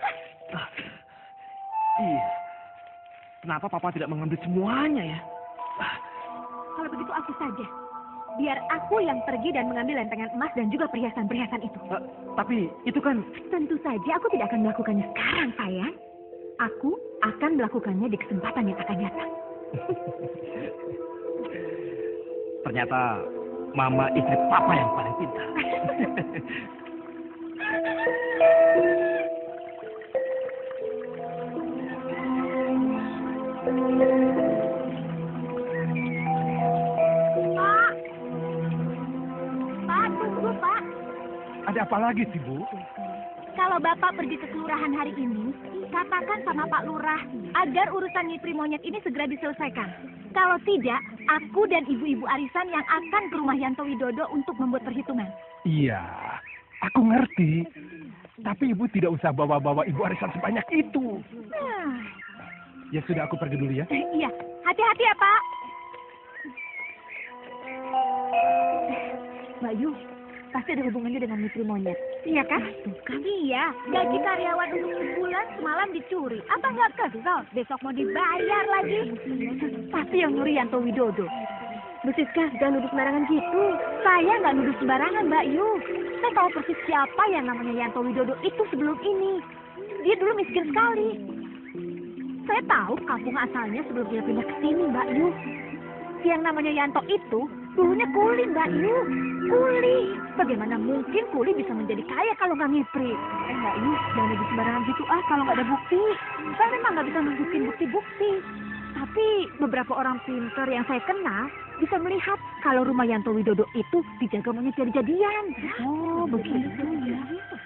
Iya. Kenapa papa tidak mengambil semuanya ya? Kalau begitu aku saja. Biar aku yang pergi dan mengambil lempengan emas dan juga perhiasan-perhiasan itu. Tapi itu kan... Tentu saja aku tidak akan melakukannya sekarang, sayang. Aku akan melakukannya di kesempatan yang akan datang. Ternyata mama istri papa yang paling pintar. Pak, tunggu, Pak. Ada apa lagi sih, Bu? Kalau Bapak pergi ke kelurahan hari ini, katakan sama Pak Lurah agar urusan nyipri monyet ini segera diselesaikan. Kalau tidak, aku dan ibu-ibu arisan yang akan ke rumah Yanto Widodo untuk membuat perhitungan. Iya, aku ngerti. Tapi Ibu tidak usah bawa-bawa ibu arisan sebanyak itu. Nah, Ya sudah, aku pergi dulu ya. iya, hati-hati ya, Pak. Mbak Yu, pasti ada hubungannya dengan nyipri monyet. Iya kan? Kan iya, gaji karyawan untuk sebulan semalam dicuri. Apa nggak kesel? Besok mau dibayar lagi. Pasti yang nyuri Yanto Widodo. Bu Siska, jangan nuduh sembarangan gitu. Saya nggak nuduh sembarangan, Mbak Yu. Saya tahu persis siapa yang namanya Yanto Widodo itu sebelum ini. Dia dulu miskin sekali. Saya tahu kampung asalnya sebelum dia pindah ke sini, Mbak Yu. Yang namanya Yanto itu dulunya kuli, Mbak Yu. Kuli. Bagaimana mungkin kuli bisa menjadi kaya kalau nggak ngipri? Mbak Yu, jangan nuduh sembarangan gitu kalau nggak ada bukti. Saya memang nggak bisa nunjukin bukti-bukti. Tapi beberapa orang pintar yang saya kenal bisa melihat kalau rumah Yanto Widodo itu dijaga monyet jadi-jadian. Oh, begitu ya.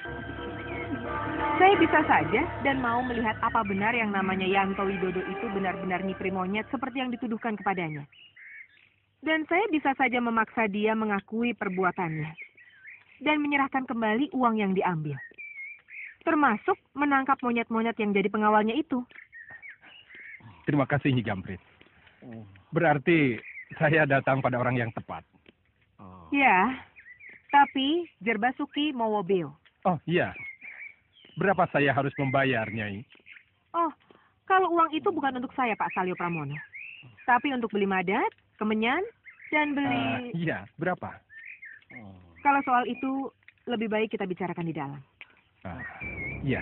Saya bisa saja dan mau melihat apa benar yang namanya Yanto Widodo itu benar-benar nyipri monyet seperti yang dituduhkan kepadanya. Dan saya bisa saja memaksa dia mengakui perbuatannya. Dan menyerahkan kembali uang yang diambil. Termasuk menangkap monyet-monyet yang jadi pengawalnya itu. Terima kasih, Nyi Jamprit. Berarti saya datang pada orang yang tepat. Ya, tapi Jerbasuki Mowobeo. Oh, iya. Berapa saya harus membayar, Nyai? Oh, kalau uang itu bukan untuk saya, Pak Salyo Pramono. Tapi untuk beli madat, kemenyan, dan beli... Iya, berapa? Kalau soal itu, lebih baik kita bicarakan di dalam. Iya.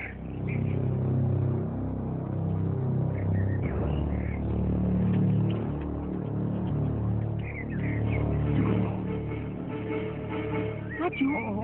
Maju.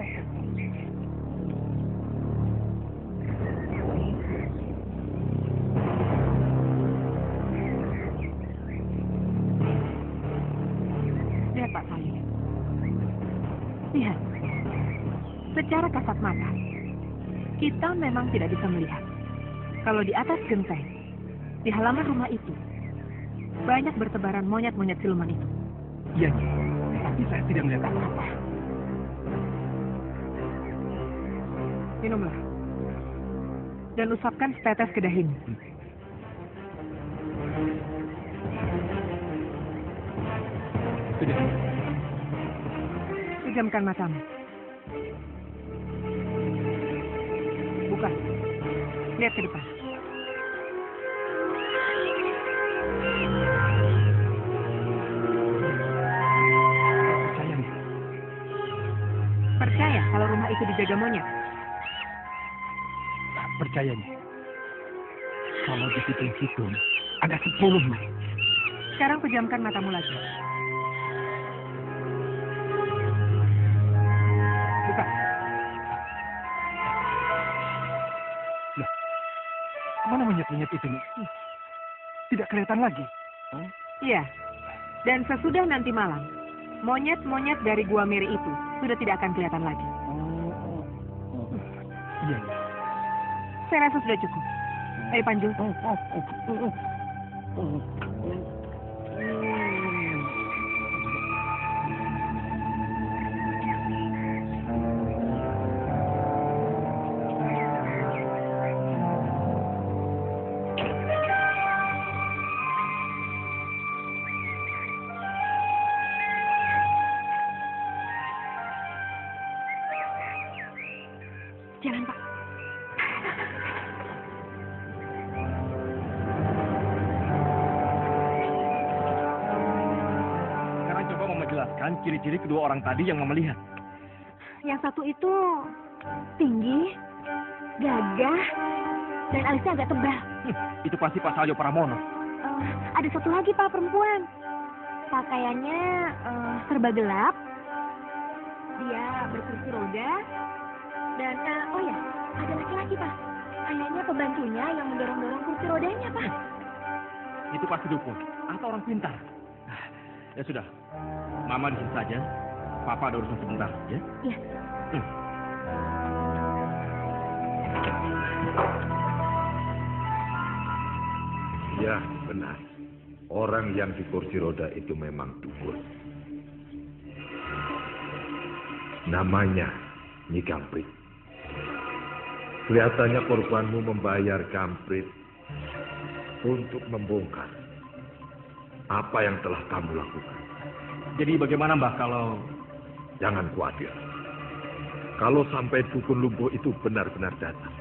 Lihat Pak Salyo. Lihat. Secara kasat mata, kita memang tidak bisa melihat. Kalau di atas genteng, di halaman rumah itu, banyak bertebaran monyet-monyet siluman itu. Iya, tapi saya tidak melihat apa-apa. Minumlah. Dan usapkan setetes ke dahimu. Sudah. Pejamkan matamu. Buka. Lihat ke depan. Percaya nih. Percaya kalau rumah itu dijaga monyet? Percaya nih. Kalau dihitung-hitung, ada 10 nih. Sekarang pejamkan matamu lagi. Buka. Loh, kemana monyet-monyet itu nih? Tidak kelihatan lagi. Iya. Dan sesudah nanti malam, monyet-monyet dari Gua Mary itu sudah tidak akan kelihatan lagi. Iya. Saya rasa sudah cukup. Ayo Panjul. Jangan, Pak. Sekarang coba Mama jelaskan ciri-ciri kedua orang tadi yang Mama lihat. Yang satu itu tinggi, gagah, dan alisnya agak tebal. Itu pasti Pak Salyo Pramono. Ada satu lagi, Pak, perempuan. Pakaiannya serba gelap. Dia berkursi roda. Dan, oh ya, ada laki-laki, Pak. Kayaknya pembantunya yang mendorong-dorong kursi rodanya, Pak. Itu pasti dukun atau orang pintar. Ya sudah, Mama di sini saja. Papa ada urusan sebentar, ya? Iya. Ya, benar. Orang yang di kursi roda itu memang dukun. Namanya Nyi Kamprit. Kelihatannya korbanmu membayar Kamprit untuk membongkar apa yang telah kamu lakukan. Jadi bagaimana, Mbah, kalau... Jangan khawatir. Kalau sampai dukun lumpuh itu benar-benar datang,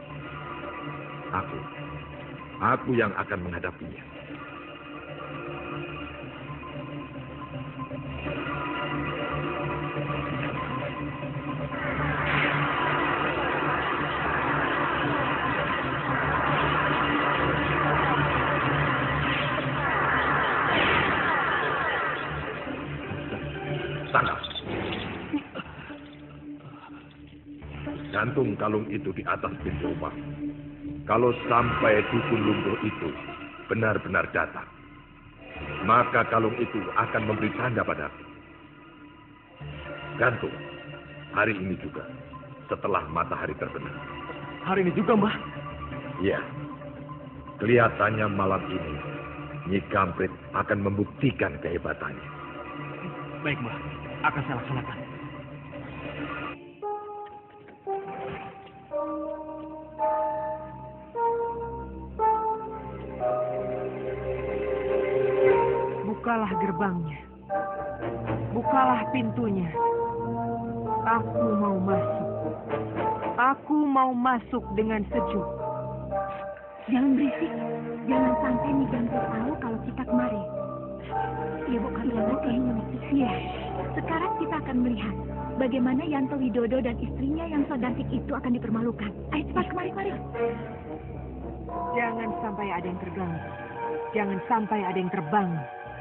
aku yang akan menghadapinya. Gantung kalung itu di atas pintu rumah. Kalau sampai dukun lumpuh itu benar-benar datang, maka kalung itu akan memberi tanda padaku. Gantung hari ini juga, setelah matahari terbenam. Hari ini juga, Mbah? Iya. Kelihatannya malam ini Nyi Kamprit akan membuktikan kehebatannya. Baik, Mbah. Akan saya laksanakan. Bukalah gerbangnya. Bukalah pintunya. Aku mau masuk. Aku mau masuk dengan sejuk. Jangan berisik. Jangan sampai Nyi Kamprit tahu kalau kita kemari. Iya, Bu, kami mengerti. Iya. Sekarang kita akan melihat bagaimana Yanto Widodo dan istrinya yang so cantik itu akan dipermalukan. Ayo cepat kemari. Jangan sampai ada yang terganggu. Jangan sampai ada yang terbang.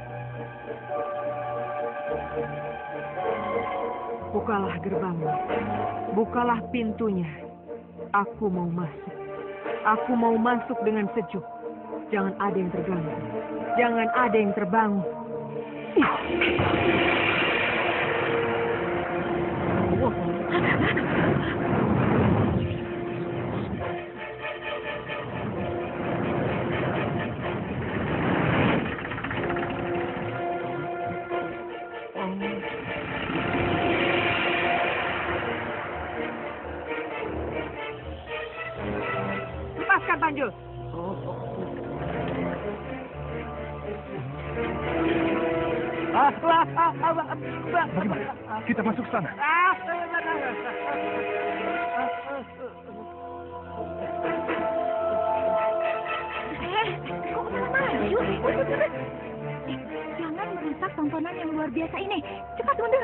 Bukalah gerbangnya. Bukalah pintunya. Aku mau masuk. Aku mau masuk dengan sejuk. Jangan ada yang terganggu. Jangan ada yang terbangun. Lepaskan Panjul. Bagaimana? Kita masuk sana. Kok malah maju? Jangan merusak tontonan yang luar biasa ini. Cepat mundur.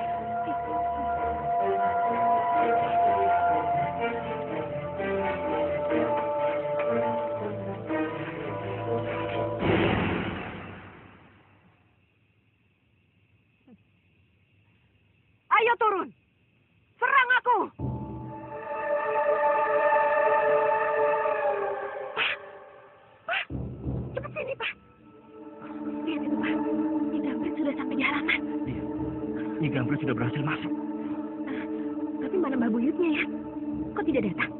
Ayo turun. Serang aku. Cepat sini, Pak. Lihat itu, Pak. Nyi Kamprit sudah di halaman. Iya. Nyi Gambir sudah berhasil masuk. Tapi mana Mbah Buyutnya ya? Kok tidak datang?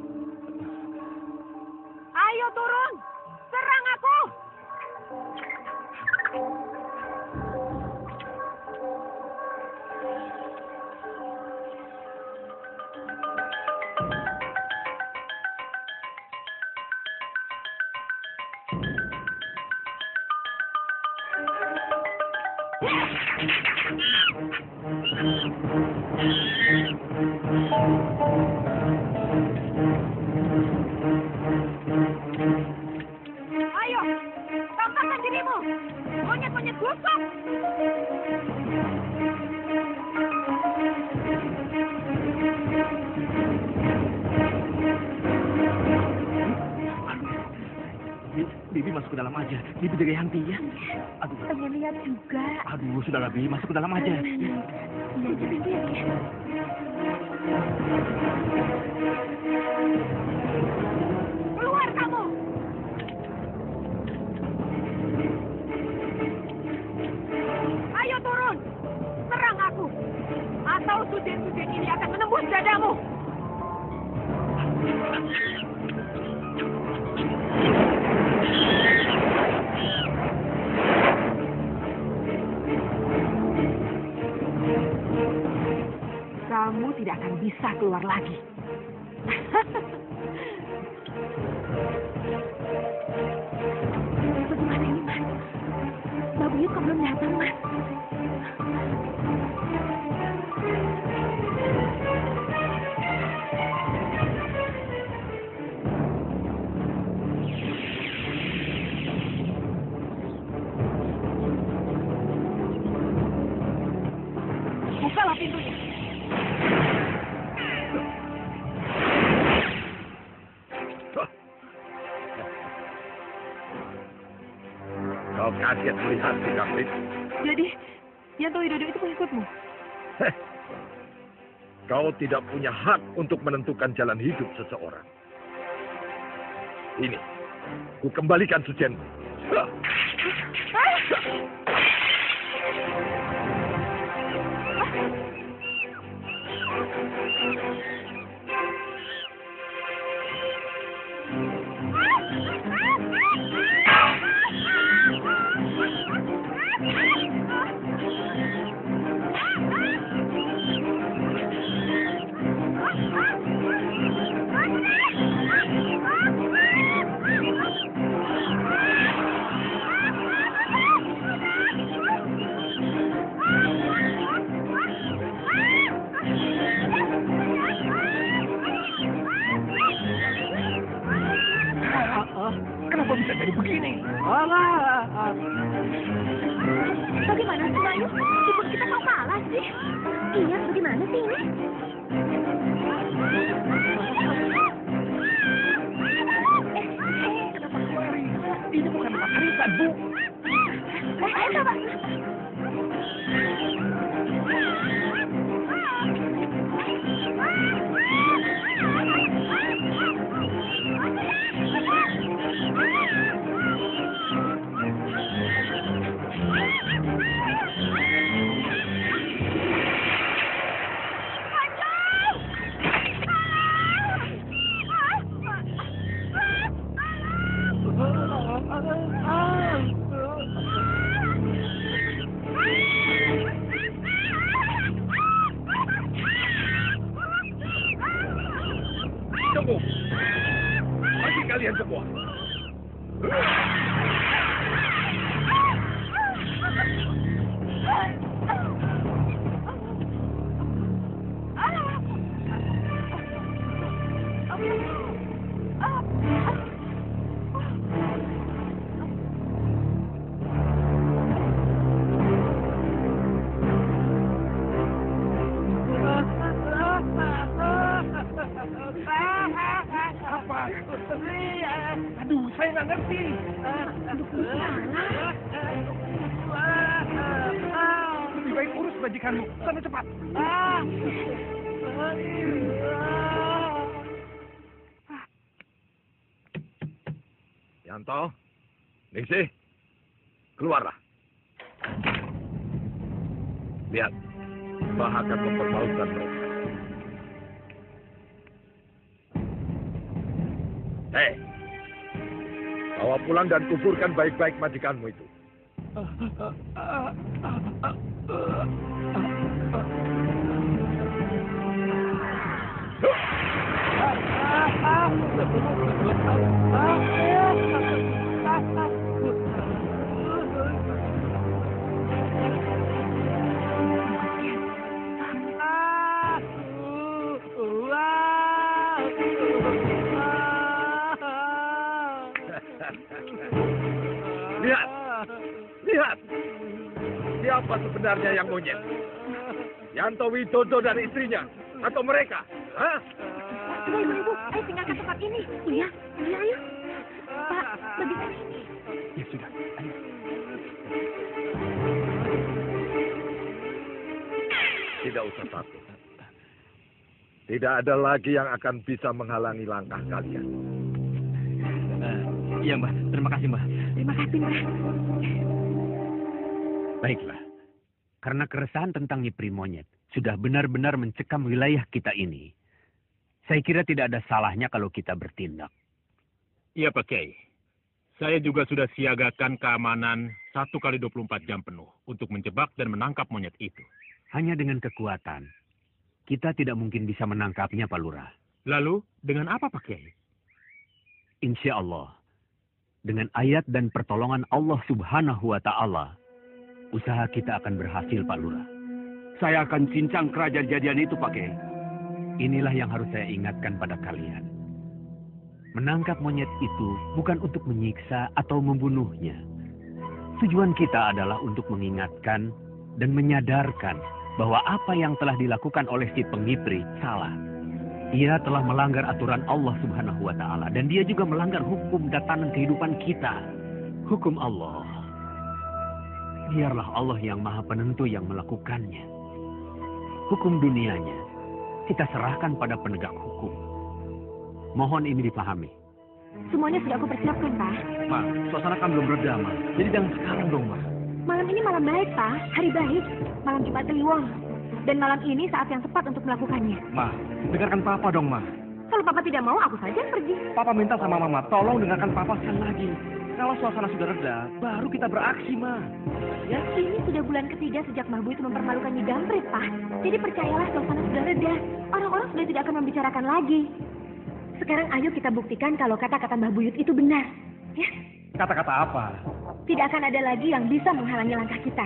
Ayo turun, serang aku. Ayo, tampakkan dirimu, monyet-monyet busuk. Bibi masuk ke dalam aja. Bibi dari Yanti ya. Aduh. Pengen lihat juga. Aduh, sudahlah Bibi, masuk ke dalam aja. Kunci pintu ya, Ki. Keluar kamu. Ayo turun, serang aku. Atau sujen-sujen ini akan menembus dadamu. Kamu tidak akan bisa keluar lagi. Bagaimana ini, Mas? Mbak Buyut kok belum datang, Mas? Bukalah pintunya. Kau kaget melihat si Gambir. Jadi, Yanto Widodo itu pengikutmu? Kau tidak punya hak untuk menentukan jalan hidup seseorang. Ini, ku kembalikan sujenmu. Kenapa bisa jadi begini? Bagaimana sih, Bayu? Ibu kita kok kalah sih? Iya, bagaimana sih ini? Kenapa kemari? Ini bukan tempat arisan, Bu. Ayo, coba. Tunggu. Pergi kalian semua. Apa? Aduh, saya nggak ngerti. Lebih baik urus bajikanmu. Sana cepat. Yanto, Ningsih, keluarlah. Lihat, Mbah akan mempermalukan mereka. Hei, bawa pulang dan kuburkan baik-baik majikanmu itu. Lihat, lihat. Siapa sebenarnya yang monyet? Yanto Widodo dan istrinya? Atau mereka? Hah? Sudah, ibu, ayo tinggalkan tempat ini. Iya, iya, ayo. Pak, lebih sini. Ya sudah, ayo. Tidak usah takut. Tidak ada lagi yang akan bisa menghalangi langkah kalian. Iya, Mbah. Terima kasih, Mbah. Terima kasih, Mbah. Baiklah. Karena keresahan tentang Nyi Monyet sudah benar-benar mencekam wilayah kita ini, saya kira tidak ada salahnya kalau kita bertindak. Iya, Pak Kiai. Saya juga sudah siagakan keamanan 1x24 jam penuh untuk menjebak dan menangkap monyet itu. Hanya dengan kekuatan, kita tidak mungkin bisa menangkapnya, Pak Lurah. Lalu, dengan apa, Pak Kiai? Insya Allah, dengan ayat dan pertolongan Allah Subhanahu wa Ta'ala, usaha kita akan berhasil, Pak Lurah. Saya akan cincang kerajaan jadian itu, Pak Kiai. Inilah yang harus saya ingatkan pada kalian. Menangkap monyet itu bukan untuk menyiksa atau membunuhnya. Tujuan kita adalah untuk mengingatkan dan menyadarkan bahwa apa yang telah dilakukan oleh si pengipri salah. Ia telah melanggar aturan Allah Subhanahu wa Ta'ala, dan dia juga melanggar hukum tatanan kehidupan kita. Hukum Allah. Biarlah Allah yang Maha Penentu yang melakukannya. Hukum dunianya kita serahkan pada penegak hukum. Mohon ini dipahami. Semuanya sudah aku persiapkan, Pak. Ma, suasana kan belum reda, Ma. Jadi jangan sekarang dong, Ma. Malam ini malam baik, Pak. Hari baik. Malam Jumat Kliwon. Dan malam ini saat yang tepat untuk melakukannya. Ma, dengarkan Papa dong, Ma. Kalau Papa tidak mau, aku saja yang pergi. Papa minta sama Mama, tolong dengarkan Papa sekali lagi. Kalau suasana sudah reda, baru kita beraksi, Ma. Ya, ini sudah bulan ketiga sejak Mahbu itu mempermalukan Nyi Damprit, Pak. Jadi percayalah, suasana sudah reda. Orang-orang sudah tidak akan membicarakan lagi. Sekarang ayo kita buktikan kalau kata-kata Mbah Buyut itu benar. Ya? Kata-kata apa? Tidak akan ada lagi yang bisa menghalangi langkah kita.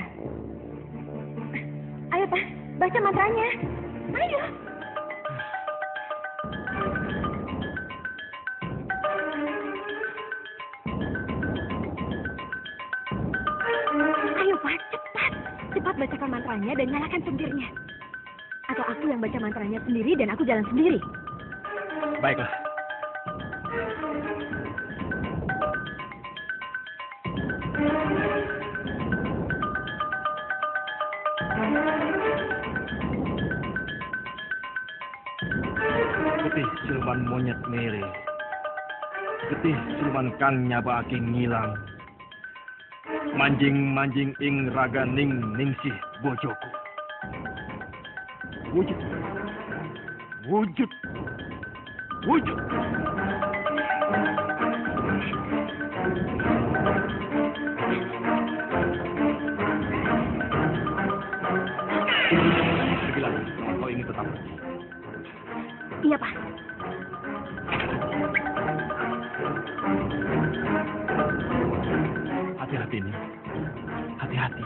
Ayo, Pak. Baca mantranya. Ayo. Ayo, Pak. Cepat. Cepat bacakan mantranya dan nyalakan petirnya. Atau aku yang baca mantranya sendiri dan aku jalan sendiri. Baiklah. Getih siluman monyet mere. Getih siluman kang nyabake ngilang. Manjing-manjing ing raga ningsih bojoku. Wujud. Wujud. Wujud. Pergilah, kau ingin tetap. Iya, Pak. Hati-hati nih. Hati-hati.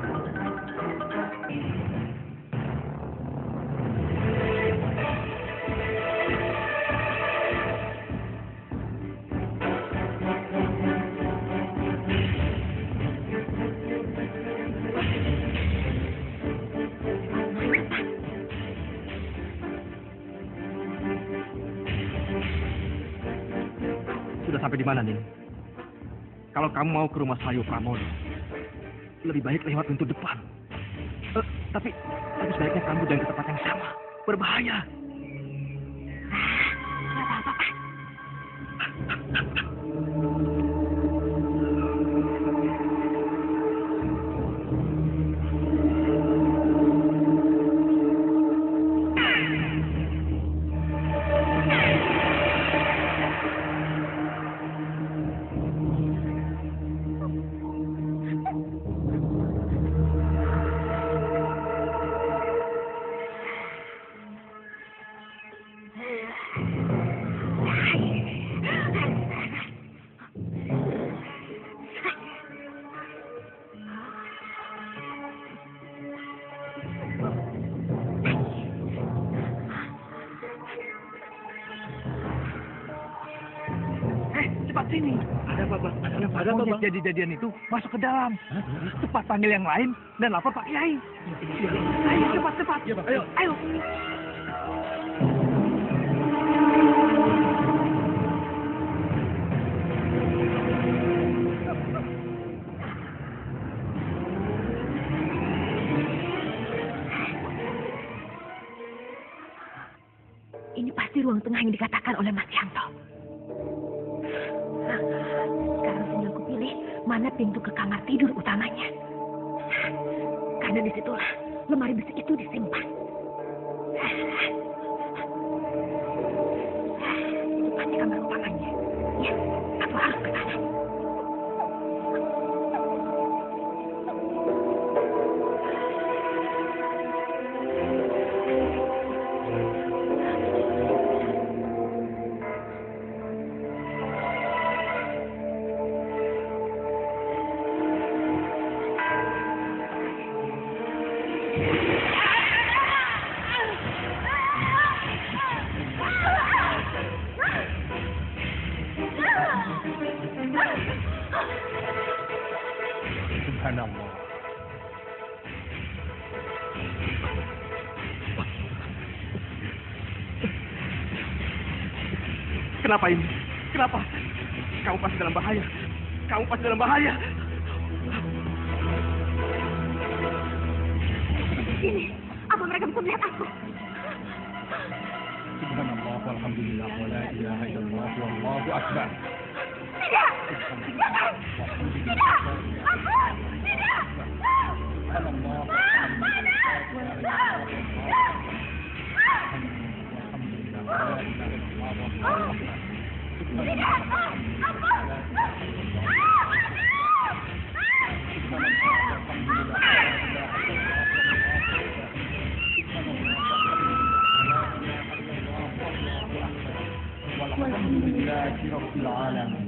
Sudah sampai di mana, Nin? Kalau kamu mau ke rumah Sayo Pramono, lebih baik lewat pintu depan. Tapi sebaiknya kamu jangan ke tempat yang sama. Berbahaya. Nggak apa-apa, Pak. Ada monyet jadi-jadian itu masuk ke dalam. Cepat panggil yang lain dan lapor Pak Kiai. Ayo cepat. Ayo. Ini pasti ruang tengah yang dikatakan oleh Mas Yanto. Sekarang tinggal aku pilih mana pintu ke kamar tidur utamanya. Karena disitulah lemari besi itu disimpan. Itu pasti kamar utamanya. Ya, aku harus ke sana. Subhanallah. Kenapa ini? Kenapa? Kamu pasti dalam bahaya. Ini, apa mereka bisa melihat aku? Subhanallah, walhamdulillah, wa la ilaha illallah, wallahu akbar. Tidak! Jangan! Tidak! Ampun! Tidak! Walhamdulillahi rabbil alamin.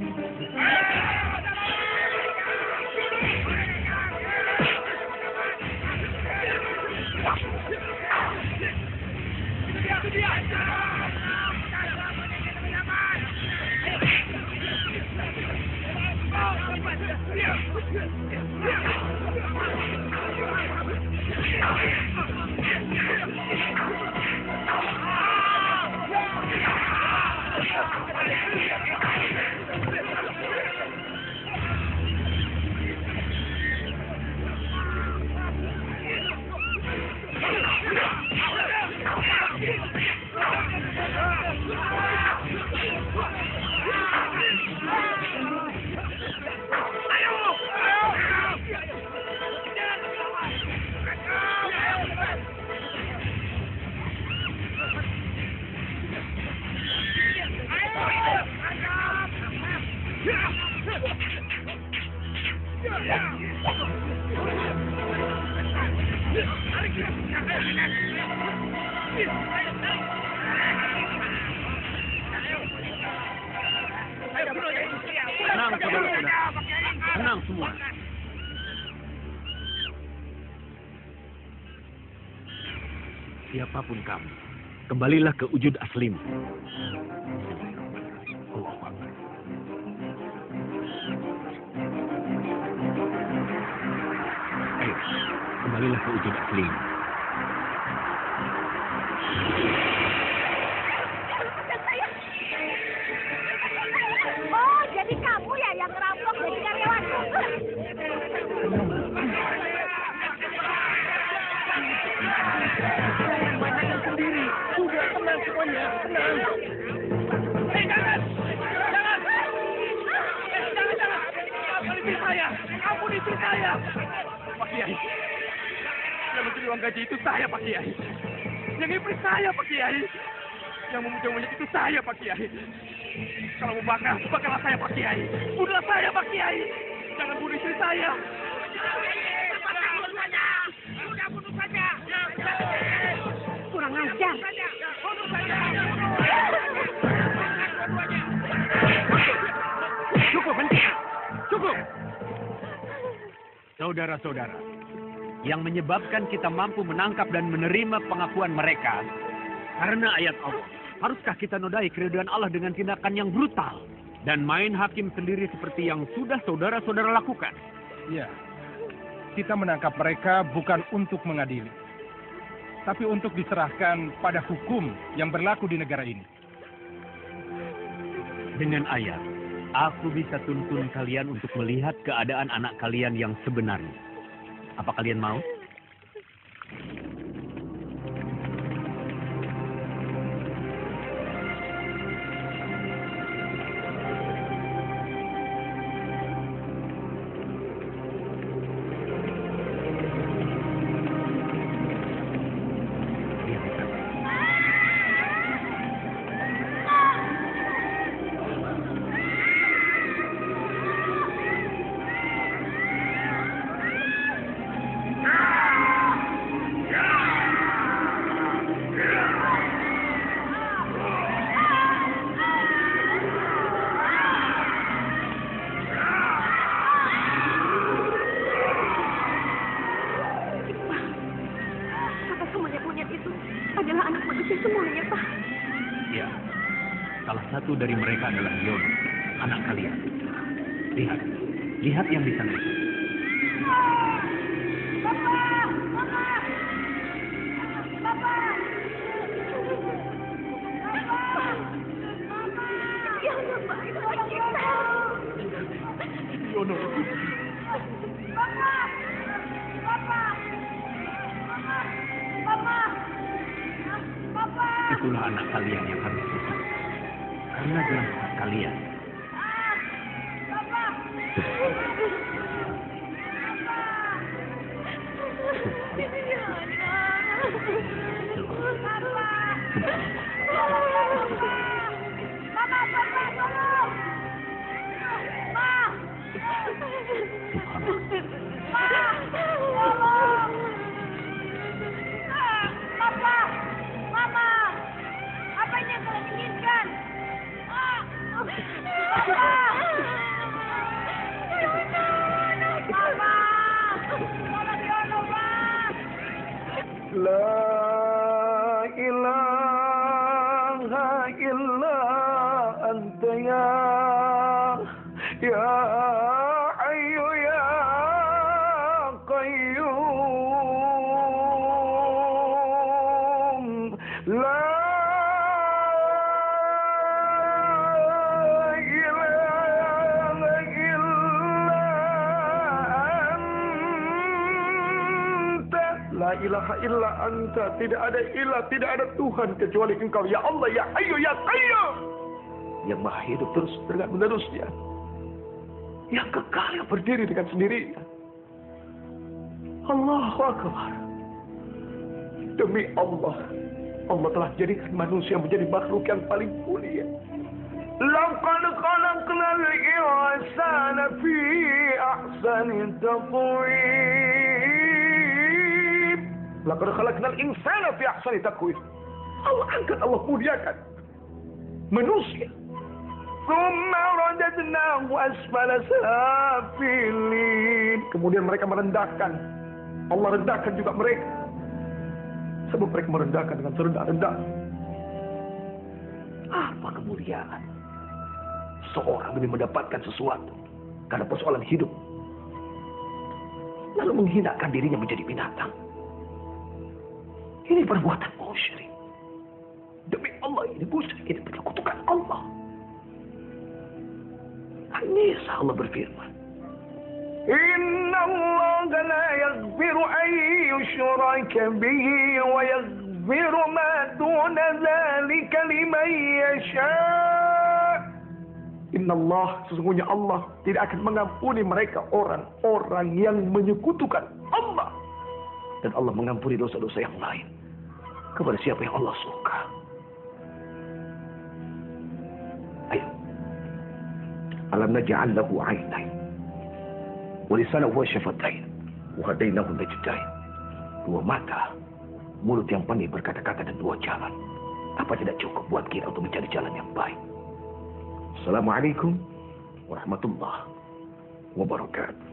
Tenang, saudara-saudara. Tenang semua. Siapapun kamu, kembalilah ke wujud aslimu. Ayo, kembalilah ke wujud aslimu. Oh, jadi kamu ya yang ngerampok jadi karyawanku. Jangan sendiri. Sudah tenang semuanya. Tenang. Jangan. Ampun istri saya. Ampun istri saya. Pak Kiai. Yang mencuri uang gaji itu saya, Pak Kiai. Yang istri saya, Pak Kiai. Yang memuja monyet itu saya, Pak Kiai. Kalau mau bakar, bakarlah saya, Pak Kiai. Bunuhlah saya, Pak Kiai. Jangan bunuh istri saya. Sudah bunuh saja. Kurang ajar. Bunuh saja. Cukup, henti. Cukup. Saudara-saudara, yang menyebabkan kita mampu menangkap dan menerima pengakuan mereka karena ayat Allah. Haruskah kita nodai keridhaan Allah dengan tindakan yang brutal? dan main hakim sendiri seperti yang sudah saudara-saudara lakukan. Ya, kita menangkap mereka bukan untuk mengadili, tapi untuk diserahkan pada hukum yang berlaku di negara ini. Dengan ayat, aku bisa tuntun kalian untuk melihat keadaan anak kalian yang sebenarnya. Apa kalian mau? Dari mereka adalah Yono, anak kalian. Lihat yang di sana itu. Yono. Itulah anak kalian yang harus susah. Karena dia hak kalian. La ilaha illa anta ya hayyu ya qayyum. La ilaha illa anta, tidak ada ilah, tidak ada Tuhan kecuali Engkau ya Allah ya Hayyu ya Qayyum, yang maha hidup terus menerusnya, yang kekal, yang berdiri dengan sendirinya. Allahu Akbar. Demi Allah, Allah telah jadikan manusia menjadi makhluk yang paling mulia. Laqad khalaqnal insana fi ahsani taqwim. Laqad khalaqnal insana fi ahsani taqwim. Allah angkat, Allah muliakan manusia. Tsumma radadnahu asfala safilin. Kemudian mereka merendahkan. Allah rendahkan juga mereka. Sebab mereka merendahkan dengan serendah-rendah. Apa kemuliaan seorang demi mendapatkan sesuatu karena persoalan hidup, lalu menghinakan dirinya menjadi binatang. Ini perbuatan musyrik. Demi Allah, ini musyrik, ini penyekutukan Allah. Nisa Allah berfirman, Inna Allah la yaghfiru an yushraka bihi wa yaghfiru ma duna dzalika liman yasha. Inna Allah, sesungguhnya Allah tidak akan mengampuni mereka orang-orang yang menyekutukan Allah. Dan Allah mengampuni dosa-dosa yang lain kepada siapa yang Allah suka. Ayo. Alam naj'al lahu 'aynayn wa lisanan wa syafatain wa hadainahu najdain. Dua mata, mulut yang pandai berkata-kata, dan dua jalan. Apa tidak cukup buat kita untuk mencari jalan yang baik? Assalamualaikum warahmatullahi wabarakatuh.